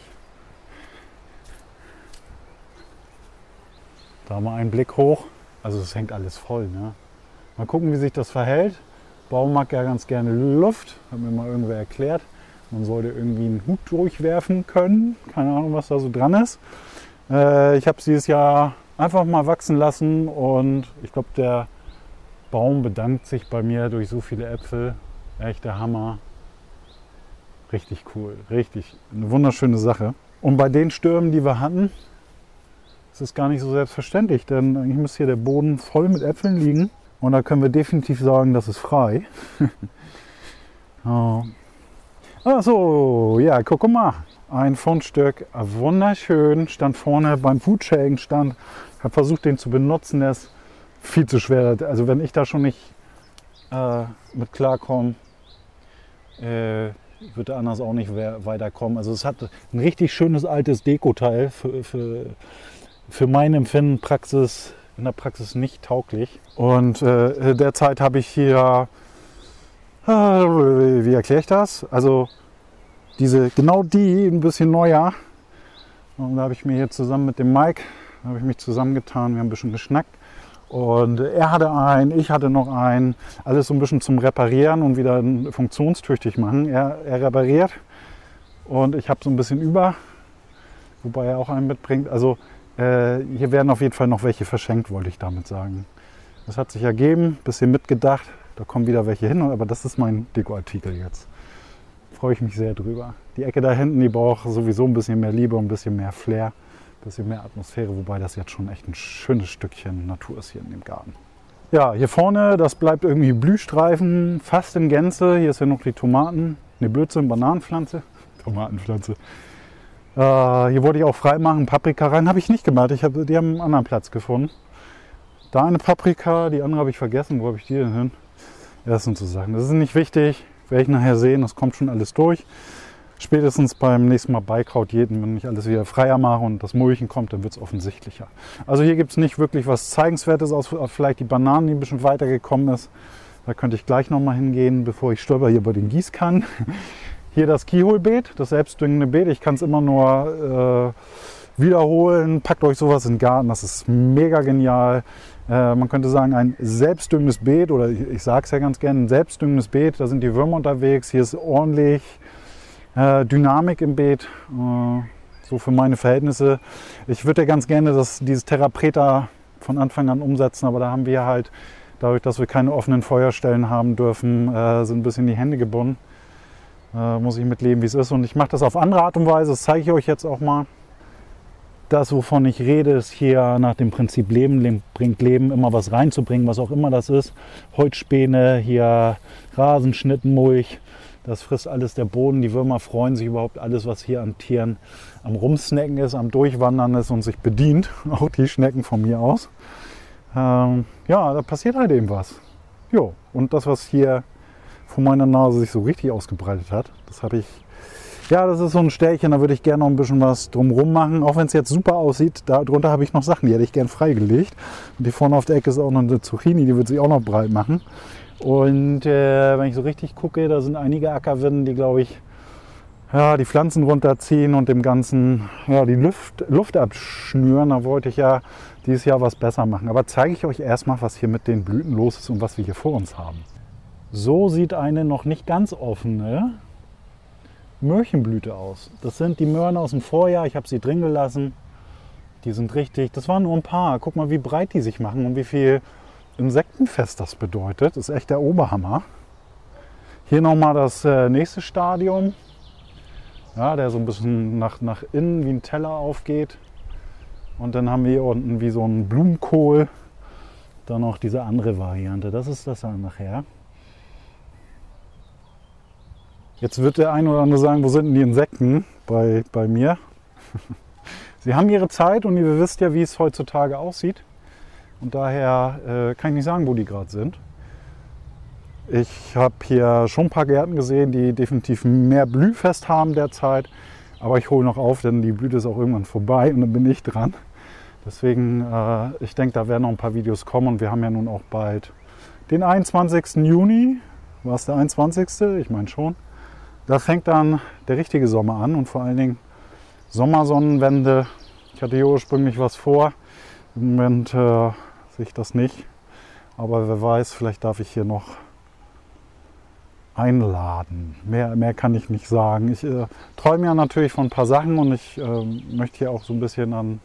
Da mal einen Blick hoch. Also es hängt alles voll. Ne? Mal gucken, wie sich das verhält. Baum mag ja ganz gerne Luft. Hat mir mal irgendwer erklärt. Man sollte irgendwie einen Hut durchwerfen können. Keine Ahnung, was da so dran ist. Ich habe es dieses Jahr einfach mal wachsen lassen. Und ich glaube, der Baum bedankt sich bei mir durch so viele Äpfel. Echt der Hammer. Richtig cool. Richtig eine wunderschöne Sache. Und bei den Stürmen, die wir hatten, das ist gar nicht so selbstverständlich, denn eigentlich müsste hier der Boden voll mit Äpfeln liegen. Und da können wir definitiv sagen, das ist frei. Oh. Achso, ja, guck mal. Ein Fundstück, wunderschön, stand vorne beim Foodsharing-Stand. Ich habe versucht, den zu benutzen, der ist viel zu schwer. Also wenn ich da schon nicht mit klarkomme, wird er anders auch nicht weiterkommen. Also es hat ein richtig schönes altes Dekoteil für mein Empfinden in der Praxis nicht tauglich. Und derzeit habe ich hier, wie erkläre ich das? Also genau die, ein bisschen neuer. Und da habe ich mir hier zusammen mit dem Mike, habe ich mich zusammengetan, wir haben ein bisschen geschnackt. Und er hatte einen, ich hatte noch einen, alles so ein bisschen zum Reparieren und wieder funktionstüchtig machen. Er repariert und ich habe so ein bisschen über, wobei er auch einen mitbringt. Also hier werden auf jeden Fall noch welche verschenkt, wollte ich damit sagen. Das hat sich ergeben, bisschen mitgedacht, da kommen wieder welche hin, aber das ist mein Dekoartikel jetzt. Freue ich mich sehr drüber. Die Ecke da hinten, die braucht sowieso ein bisschen mehr Liebe und ein bisschen mehr Flair, ein bisschen mehr Atmosphäre, wobei das jetzt schon echt ein schönes Stückchen Natur ist hier in dem Garten. Ja, hier vorne, das bleibt irgendwie Blühstreifen, fast in Gänze. Hier ist ja noch die Tomaten, ne Blödsinn, Bananenpflanze, Tomatenpflanze. Hier wollte ich auch freimachen, Paprika rein, habe ich nicht gemacht. Die haben einen anderen Platz gefunden. Da eine Paprika, die andere habe ich vergessen. Wo habe ich die denn hin? Ja, das sind so Sachen. Das ist nicht wichtig, werde ich nachher sehen, das kommt schon alles durch. Spätestens beim nächsten Mal Beikraut jeden, wenn ich alles wieder freier mache und das Mulchen kommt, dann wird es offensichtlicher. Also hier gibt es nicht wirklich was Zeigenswertes, außer vielleicht die Bananen, die ein bisschen weiter gekommen ist. Da könnte ich gleich noch mal hingehen, bevor ich stolper hier bei den Gießkannen. Hier das Kieholbeet, das selbstdüngende Beet. Ich kann es immer nur wiederholen. Packt euch sowas in den Garten, das ist mega genial. Man könnte sagen, ein selbstdüngendes Beet, oder ich sage es ja ganz gerne, ein selbstdüngendes Beet. Da sind die Würmer unterwegs. Hier ist ordentlich Dynamik im Beet, so für meine Verhältnisse. Ich würde ja ganz gerne dieses Terra Preta von Anfang an umsetzen, aber da haben wir halt, dadurch, dass wir keine offenen Feuerstellen haben dürfen, sind ein bisschen die Hände gebunden. Muss ich mitleben, wie es ist. Und ich mache das auf andere Art und Weise, das zeige ich euch jetzt auch mal. Das, wovon ich rede, ist hier nach dem Prinzip Leben bringt Leben, immer was reinzubringen, was auch immer das ist. Holzspäne, hier Rasenschnittenmulch, das frisst alles der Boden. Die Würmer freuen sich überhaupt alles, was hier an Tieren am Rumsnacken ist, am Durchwandern ist und sich bedient. Auch die Schnecken von mir aus. Ja, da passiert halt eben was. Jo, und das, was hier vor meiner Nase sich so richtig ausgebreitet hat. Das habe ich, ja, das ist so ein Stärchen, da würde ich gerne noch ein bisschen was drumherum machen. Auch wenn es jetzt super aussieht, darunter habe ich noch Sachen, die hätte ich gern freigelegt. Und die vorne auf der Ecke ist auch noch eine Zucchini, die wird sich auch noch breit machen. Und wenn ich so richtig gucke, da sind einige Ackerwinden, die, glaube ich, ja, die Pflanzen runterziehen und dem Ganzen ja, die Luft abschnüren. Da wollte ich ja dieses Jahr was besser machen. Aber zeige ich euch erstmal, was hier mit den Blüten los ist und was wir hier vor uns haben. So sieht eine noch nicht ganz offene Möhrchenblüte aus. Das sind die Möhren aus dem Vorjahr. Ich habe sie drin gelassen. Die sind richtig, das waren nur ein paar. Guck mal, wie breit die sich machen und wie viel Insektenfest das bedeutet. Das ist echt der Oberhammer. Hier nochmal das nächste Stadium. Ja, der so ein bisschen nach innen wie ein Teller aufgeht. Und dann haben wir hier unten wie so ein Blumenkohl. Dann noch diese andere Variante. Das ist das dann nachher. Jetzt wird der ein oder andere sagen, wo sind denn die Insekten bei mir? Sie haben ihre Zeit und ihr wisst ja, wie es heutzutage aussieht. Und daher kann ich nicht sagen, wo die gerade sind. Ich habe hier schon ein paar Gärten gesehen, die definitiv mehr Blühfest haben derzeit. Aber ich hole noch auf, denn die Blüte ist auch irgendwann vorbei und dann bin ich dran. Deswegen, ich denke, da werden noch ein paar Videos kommen. Und wir haben ja nun auch bald den 21. Juni. War es der 21.? Ich meine schon. Da fängt dann der richtige Sommer an und vor allen Dingen Sommersonnenwende. Ich hatte hier ursprünglich was vor. Im Moment sehe ich das nicht. Aber wer weiß, vielleicht darf ich hier noch einladen. Mehr kann ich nicht sagen. Ich träume ja natürlich von ein paar Sachen und ich möchte hier auch so ein bisschen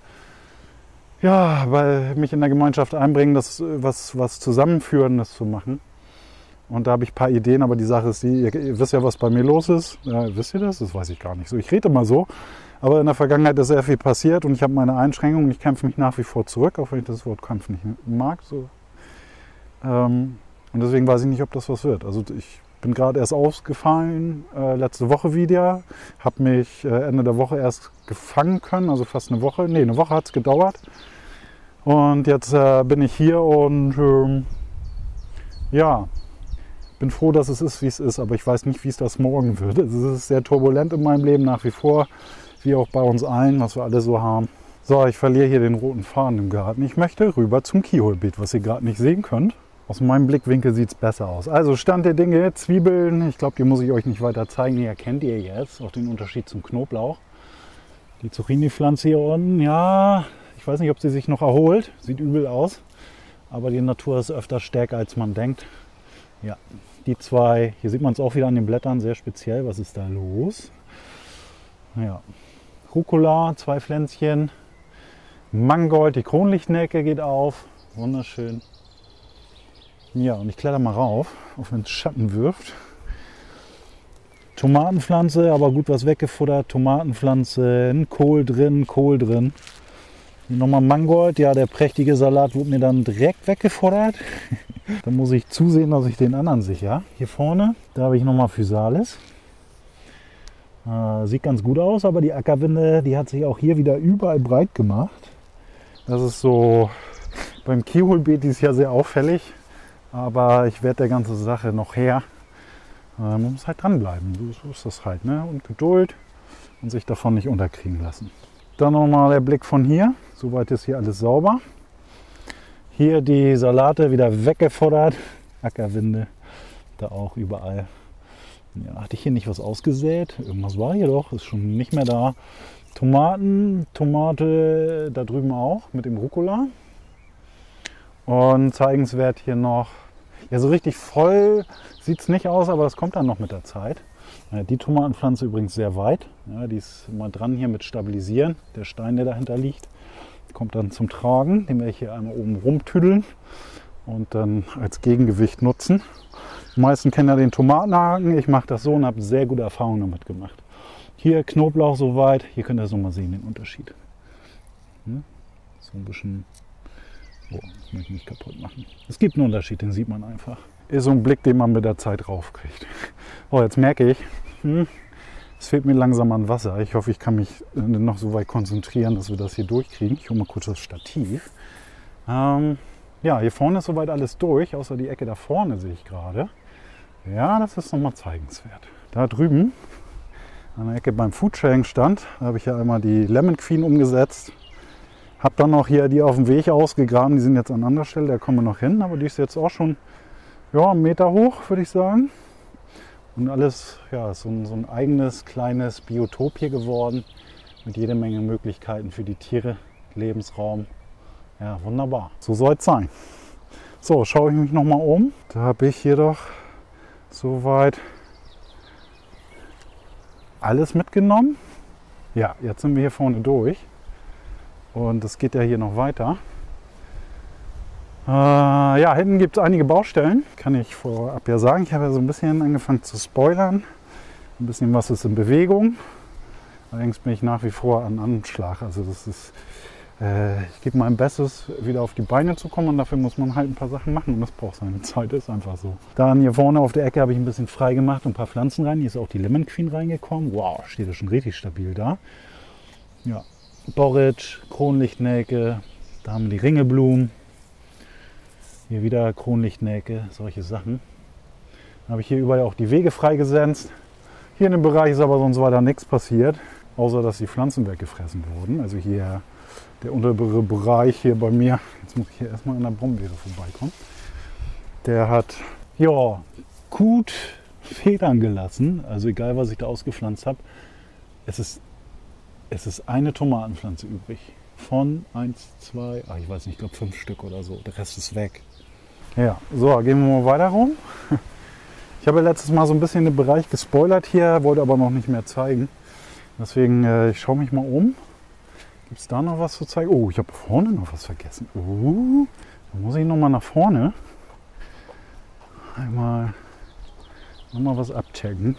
mich in der Gemeinschaft einbringen, das was Zusammenführendes zu machen. Und da habe ich ein paar Ideen, aber die Sache ist die, ihr wisst ja, was bei mir los ist. Wisst ihr das? Das weiß ich gar nicht so. Ich rede immer so, aber in der Vergangenheit ist sehr viel passiert und ich habe meine Einschränkungen. Ich kämpfe mich nach wie vor zurück, auch wenn ich das Wort Kampf nicht mag. So. Und deswegen weiß ich nicht, ob das was wird. Also ich bin gerade erst ausgefallen, letzte Woche wieder. Habe mich Ende der Woche erst gefangen können, also fast eine Woche. Nee, eine Woche hat es gedauert. Und jetzt bin ich hier und bin froh, dass es ist, wie es ist. Aber ich weiß nicht, wie es das morgen wird. Es ist sehr turbulent in meinem Leben nach wie vor, wie auch bei uns allen, was wir alle so haben. So, ich verliere hier den roten Faden im Garten. Ich möchte rüber zum Kiholbeet, was ihr gerade nicht sehen könnt. Aus meinem Blickwinkel sieht es besser aus. Also Stand der Dinge, Zwiebeln, ich glaube, die muss ich euch nicht weiter zeigen. Die erkennt ihr jetzt, auch den Unterschied zum Knoblauch. Die Zucchini-Pflanze hier unten, ja, ich weiß nicht, ob sie sich noch erholt. Sieht übel aus, aber die Natur ist öfter stärker, als man denkt. Ja, die zwei, hier sieht man es auch wieder an den Blättern, sehr speziell. Was ist da los? Ja, Rucola, 2 Pflänzchen. Mangold, die Kronlichtnelke geht auf. Wunderschön. Ja, und ich kletter mal rauf, auch wenn es Schatten wirft. Tomatenpflanze, aber gut was weggefuttert. Tomatenpflanze, ein Kohl drin. Hier nochmal Mangold. Ja, der prächtige Salat wurde mir dann direkt weggefuttert. Dann muss ich zusehen, dass ich den anderen sicher. Hier vorne, da habe ich nochmal Physalis. Sieht ganz gut aus, aber die Ackerwinde, die hat sich auch hier wieder überall breit gemacht. Das ist so beim Kiholbeet dieses Jahr sehr auffällig. Aber ich werde der ganzen Sache noch her. Man muss halt dranbleiben. So ist das halt. Ne? Und Geduld und sich davon nicht unterkriegen lassen. Dann nochmal der Blick von hier. Soweit ist hier alles sauber. Hier die Salate wieder weggefuttert. Ackerwinde, da auch überall. Ja, hatte ich hier nicht was ausgesät? Irgendwas war hier doch, ist schon nicht mehr da. Tomate da drüben auch mit dem Rucola. Und zeigenswert hier noch, ja so richtig voll sieht es nicht aus, aber das kommt dann noch mit der Zeit. Ja, die Tomatenpflanze übrigens sehr weit. Ja, die ist mal dran hier mit Stabilisieren. Der Stein, der dahinter liegt, kommt dann zum Tragen. Den werde ich hier einmal oben rumtüdeln und dann als Gegengewicht nutzen. Die meisten kennen ja den Tomatenhaken. Ich mache das so und habe sehr gute Erfahrungen damit gemacht. Hier Knoblauch soweit. Hier könnt ihr so mal sehen, den Unterschied. So ein bisschen... Oh, das möchte ich nicht kaputt machen. Es gibt einen Unterschied, den sieht man einfach. Ist so ein Blick, den man mit der Zeit raufkriegt. Oh, jetzt merke ich, es fehlt mir langsam an Wasser. Ich hoffe, ich kann mich noch so weit konzentrieren, dass wir das hier durchkriegen. Ich hole mal kurz das Stativ. Ja, hier vorne ist soweit alles durch, außer die Ecke da vorne sehe ich gerade. Ja, das ist nochmal zeigenswert. Da drüben an der Ecke beim Foodsharing-Stand habe ich ja einmal die Lemon Queen umgesetzt. Habe dann noch hier die auf dem Weg ausgegraben. Die sind jetzt an anderer Stelle, da kommen wir noch hin. Aber die ist jetzt auch schon ja, 1 Meter hoch, würde ich sagen. Und alles, ja, ist so ein eigenes kleines Biotop hier geworden. Mit jede Menge Möglichkeiten für die Tiere, Lebensraum. Ja, wunderbar. So soll es sein. So, schaue ich mich nochmal um. Da habe ich hier doch soweit alles mitgenommen. Ja, jetzt sind wir hier vorne durch. Und es geht ja hier noch weiter. Ja, hinten gibt es einige Baustellen. Kann ich vorab ja sagen. Ich habe ja so ein bisschen angefangen zu spoilern. Ein bisschen was ist in Bewegung. Allerdings bin ich nach wie vor an Anschlag. Also das ist, ich gebe mein Bestes, wieder auf die Beine zu kommen. Und dafür muss man halt ein paar Sachen machen. Und das braucht seine Zeit, ist einfach so. Dann hier vorne auf der Ecke habe ich ein bisschen frei gemacht und ein paar Pflanzen rein. Hier ist auch die Lemon Queen reingekommen. Wow, steht ja schon richtig stabil da. Ja, Borretsch, Kronlichtnelke. Da haben wir die Ringelblumen. Hier wieder Kronlichtnelke, solche Sachen. Dann habe ich hier überall auch die Wege freigesetzt. Hier in dem Bereich ist aber sonst weiter nichts passiert, außer dass die Pflanzen weggefressen wurden. Also hier der untere Bereich hier bei mir, jetzt muss ich hier erstmal an der Brombeere vorbeikommen, der hat ja gut Federn gelassen. Also egal, was ich da ausgepflanzt habe, es ist eine Tomatenpflanze übrig. Von 1, 2, ich weiß nicht, ich glaube 5 Stück oder so. Der Rest ist weg. Ja, so, gehen wir mal weiter rum. Ich habe ja letztes Mal so ein bisschen den Bereich gespoilert hier, wollte aber noch nicht mehr zeigen. Deswegen, ich schaue mich mal um. Gibt es da noch was zu zeigen? Oh, ich habe vorne noch was vergessen. Da muss ich noch mal nach vorne. Einmal nochmal was abchecken.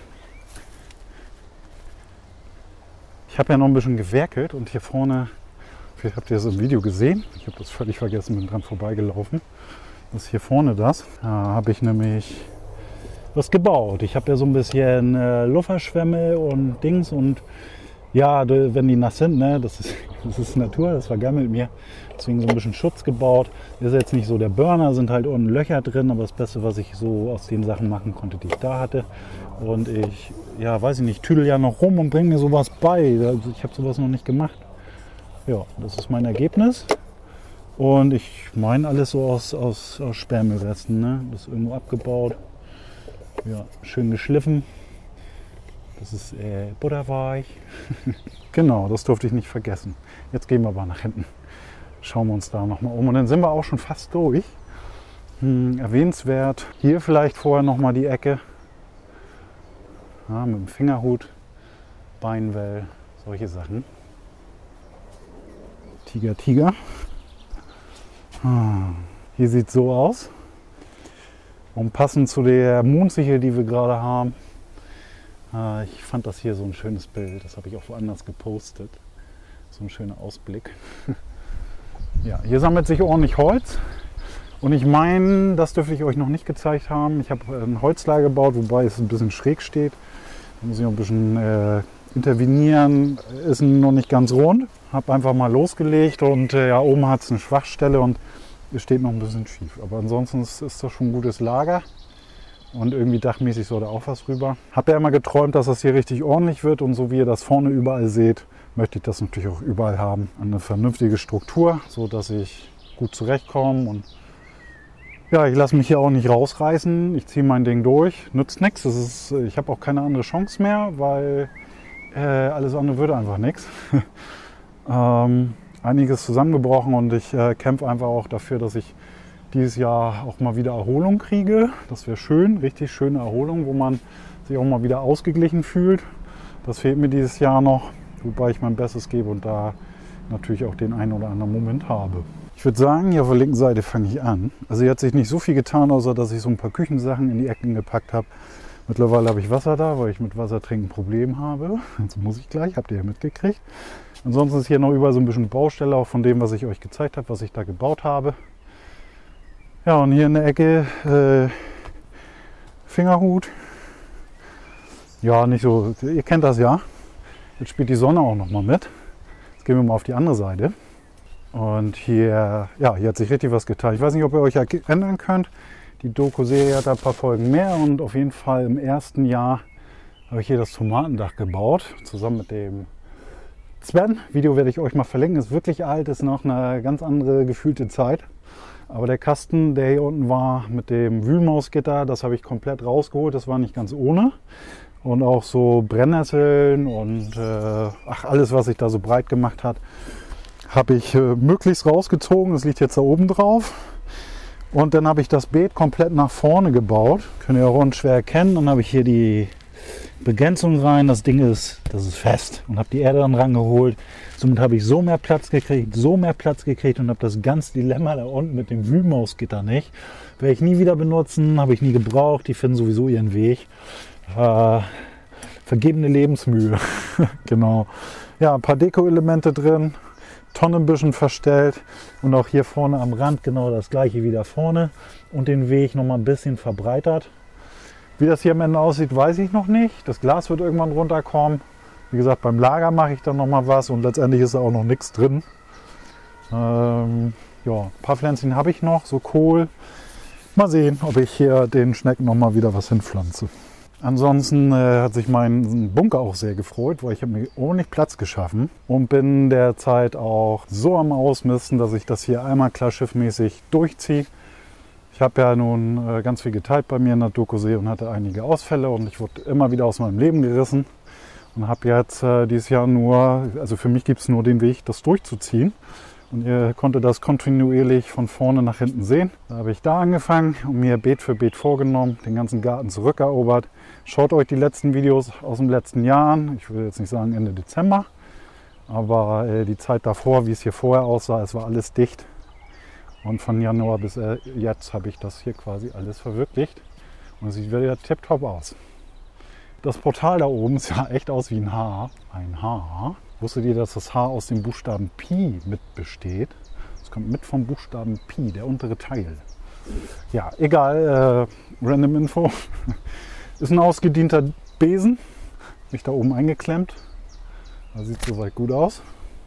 Ich habe ja noch ein bisschen gewerkelt und hier vorne, vielleicht habt ihr das im Video gesehen, ich habe das völlig vergessen, bin dran vorbeigelaufen. Das ist hier vorne das. Da habe ich nämlich was gebaut. Ich habe ja so ein bisschen Lufferschwämme und Dings und ja, wenn die nass sind, ne, das ist Natur, das war geil mit mir. Deswegen so ein bisschen Schutz gebaut. Ist jetzt nicht so der Burner, sind halt unten Löcher drin, aber das Beste, was ich so aus den Sachen machen konnte, die ich da hatte. Und ich, ja, weiß ich nicht, tüdel ja noch rum und bringe mir sowas bei. Also ich habe sowas noch nicht gemacht. Ja, das ist mein Ergebnis. Und ich meine alles so aus Sperrmüllresten, ne? Das ist irgendwo abgebaut. Ja, schön geschliffen. Das ist butterweich. Genau, das durfte ich nicht vergessen. Jetzt gehen wir aber nach hinten. Schauen wir uns da nochmal um. Und dann sind wir auch schon fast durch. Erwähnenswert. Hier vielleicht vorher nochmal die Ecke. Ja, mit dem Fingerhut, Beinwell, solche Sachen. Tiger, Tiger. Hier sieht es so aus. Und passend zu der Mondsichel, die wir gerade haben, ich fand das hier so ein schönes Bild. Das habe ich auch woanders gepostet. So ein schöner Ausblick. Ja, hier sammelt sich ordentlich Holz. Und ich meine, das dürfte ich euch noch nicht gezeigt haben. Ich habe ein Holzlager gebaut, wobei es ein bisschen schräg steht. Da muss ich noch ein bisschen intervenieren. Ist noch nicht ganz rund. Habe einfach mal losgelegt und ja, oben hat es eine Schwachstelle und es steht noch ein bisschen schief. Aber ansonsten ist das schon ein gutes Lager. Und irgendwie dachmäßig soll da auch was rüber. Habe ja immer geträumt, dass das hier richtig ordentlich wird. Und so wie ihr das vorne überall seht, möchte ich das natürlich auch überall haben. Eine vernünftige Struktur, so dass ich gut zurechtkomme. Und ja, ich lasse mich hier auch nicht rausreißen. Ich ziehe mein Ding durch. Nützt nichts. Ich habe auch keine andere Chance mehr, weil alles andere würde einfach nichts. Einiges zusammengebrochen und ich kämpfe einfach auch dafür, dass ich dieses Jahr auch mal wieder Erholung kriege. Das wäre schön, richtig schöne Erholung, wo man sich auch mal wieder ausgeglichen fühlt. Das fehlt mir dieses Jahr noch, wobei ich mein Bestes gebe und da natürlich auch den einen oder anderen Moment habe. Ich würde sagen, hier auf der linken Seite fange ich an. Also hier hat sich nicht so viel getan, außer dass ich so ein paar Küchensachen in die Ecken gepackt habe. Mittlerweile habe ich Wasser da, weil ich mit Wassertrinken ein Problem habe. Jetzt muss ich gleich, habt ihr ja mitgekriegt. Ansonsten ist hier noch überall so ein bisschen Baustelle, auch von dem, was ich euch gezeigt habe, was ich da gebaut habe. Ja, und hier in der Ecke Fingerhut. Ja, nicht so, ihr kennt das ja. Jetzt spielt die Sonne auch noch mal mit. Jetzt gehen wir mal auf die andere Seite. Und hier, ja, hier hat sich richtig was getan. Ich weiß nicht, ob ihr euch erinnern könnt. Die Doku-Serie hat ein paar Folgen mehr und auf jeden Fall im ersten Jahr habe ich hier das Tomatendach gebaut, zusammen mit dem Sven. Video werde ich euch mal verlinken, ist wirklich alt, ist noch eine ganz andere gefühlte Zeit. Aber der Kasten, der hier unten war mit dem Wühlmausgitter, das habe ich komplett rausgeholt, das war nicht ganz ohne. Und auch so Brennnesseln und alles, was sich da so breit gemacht hat, habe ich möglichst rausgezogen. Das liegt jetzt da oben drauf. Und dann habe ich das Beet komplett nach vorne gebaut. Könnt ihr auch unschwer erkennen. Dann habe ich hier die Begrenzung rein. Das ist fest. Und habe die Erde dann rangeholt. Somit habe ich so mehr Platz gekriegt und habe das ganze Dilemma da unten mit dem Wühlmausgitter nicht. Werde ich nie wieder benutzen, habe ich nie gebraucht. Die finden sowieso ihren Weg. Vergebene Lebensmühe. Genau. Ja, ein paar Deko-Elemente drin. Tonne ein bisschen verstellt und auch hier vorne am Rand genau das gleiche wie da vorne und den Weg noch mal ein bisschen verbreitert. Wie das hier am Ende aussieht, weiß ich noch nicht. Das Glas wird irgendwann runterkommen. Wie gesagt, beim Lager mache ich dann noch mal was und letztendlich ist da auch noch nichts drin. Ja, ein paar Pflänzchen habe ich noch, so Kohl. Mal sehen, ob ich hier den Schnecken noch mal wieder was hinpflanze. Ansonsten hat sich mein Bunker auch sehr gefreut, weil ich habe mir ordentlich Platz geschaffen und bin derzeit auch so am Ausmisten, dass ich das hier einmal klarschiffmäßig durchziehe. Ich habe ja nun ganz viel geteilt bei mir in der Doku-See und hatte einige Ausfälle und ich wurde immer wieder aus meinem Leben gerissen und habe jetzt dieses Jahr also für mich gibt es nur den Weg, das durchzuziehen. Und ihr konntet das kontinuierlich von vorne nach hinten sehen. Da habe ich da angefangen und mir Beet für Beet vorgenommen, den ganzen Garten zurückerobert. Schaut euch die letzten Videos aus dem letzten Jahr an. Ich will jetzt nicht sagen Ende Dezember, aber die Zeit davor, wie es hier vorher aussah, es war alles dicht. Und von Januar bis jetzt habe ich das hier quasi alles verwirklicht. Und es sieht wieder tipptopp aus. Das Portal da oben sieht ja echt aus wie ein Haar. Ein Haar. Wusstet ihr, dass das Haar aus dem Buchstaben Pi mit besteht? Das kommt mit vom Buchstaben Pi, der untere Teil. Ja, egal, random Info. Ist ein ausgedienter Besen. Mich da oben eingeklemmt. Das sieht soweit gut aus.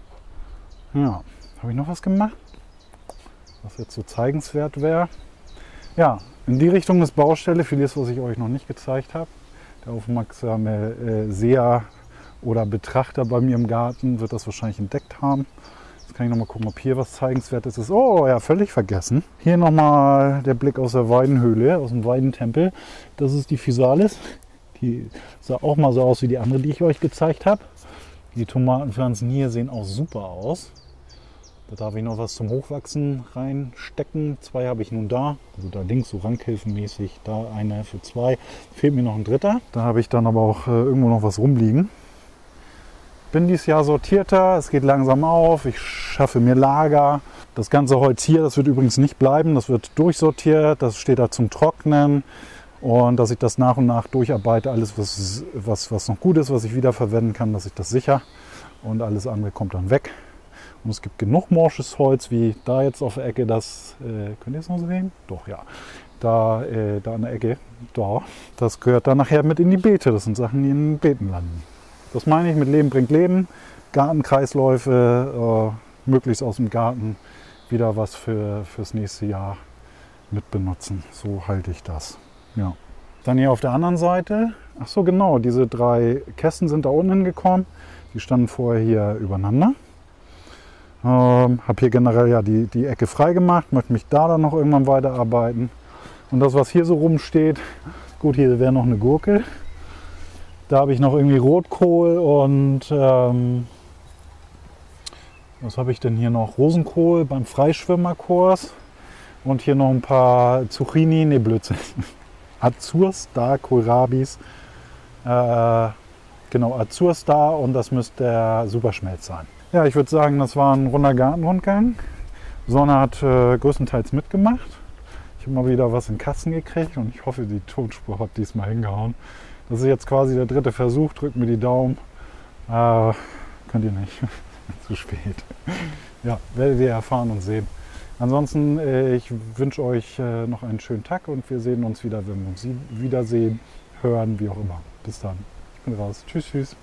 Ja, habe ich noch was gemacht, was jetzt so zeigenswert wäre? Ja, in die Richtung ist Baustelle, für das, was ich euch noch nicht gezeigt habe. Der aufmerksame Seher oder Betrachter bei mir im Garten wird das wahrscheinlich entdeckt haben. Jetzt kann ich noch mal gucken, ob hier was Zeigenswertes ist. Oh ja, völlig vergessen. Hier nochmal der Blick aus der Weidenhöhle, aus dem Weidentempel. Das ist die Physalis. Die sah auch mal so aus wie die andere, die ich euch gezeigt habe. Die Tomatenpflanzen hier sehen auch super aus. Da darf ich noch was zum Hochwachsen reinstecken. 2 habe ich nun da. Also da links so rankhilfenmäßig. Da eine für 2. Fehlt mir noch ein dritter. Da habe ich dann aber auch irgendwo noch was rumliegen. Bin dieses Jahr sortierter, es geht langsam auf, ich schaffe mir Lager. Das ganze Holz hier, das wird übrigens nicht bleiben, das wird durchsortiert, das steht da zum Trocknen und dass ich das nach und nach durcharbeite, alles was noch gut ist, was ich wiederverwenden kann, dass ich das sicher und alles andere kommt dann weg. Und es gibt genug morsches Holz, wie da jetzt auf der Ecke, das, könnt ihr es noch sehen? Doch, ja. Da an der Ecke, da, das gehört dann nachher mit in die Beete, das sind Sachen, die in den Beeten landen. Das meine ich mit Leben bringt Leben, Gartenkreisläufe, möglichst aus dem Garten wieder was fürs nächste Jahr mit benutzen. So halte ich das. Ja. Dann hier auf der anderen Seite, ach so genau, diese 3 Kästen sind da unten hingekommen. Die standen vorher hier übereinander. Habe hier generell ja die Ecke frei gemacht, möchte mich da dann noch irgendwann weiterarbeiten. Und das, was hier so rumsteht, gut, hier wäre noch eine Gurke. Da habe ich noch irgendwie Rotkohl und was habe ich denn hier noch? Rosenkohl beim Freischwimmerkurs und hier noch ein paar Zucchini, ne Blödsinn, Azurs da, Kohlrabis, genau, Azurs da und das müsste der Superschmelz sein. Ja, ich würde sagen, das war ein runder Gartenrundgang. Sonne hat größtenteils mitgemacht. Ich habe mal wieder was in den Kasten gekriegt und ich hoffe, die Tonspur hat diesmal hingehauen. Das ist jetzt quasi der 3. Versuch, drückt mir die Daumen. Könnt ihr nicht, zu spät. Ja, werdet ihr erfahren und sehen. Ansonsten, ich wünsche euch noch einen schönen Tag und wir sehen uns wieder, wenn wir uns wiedersehen, hören, wie auch immer. Bis dann. Ich bin raus. Tschüss, tschüss.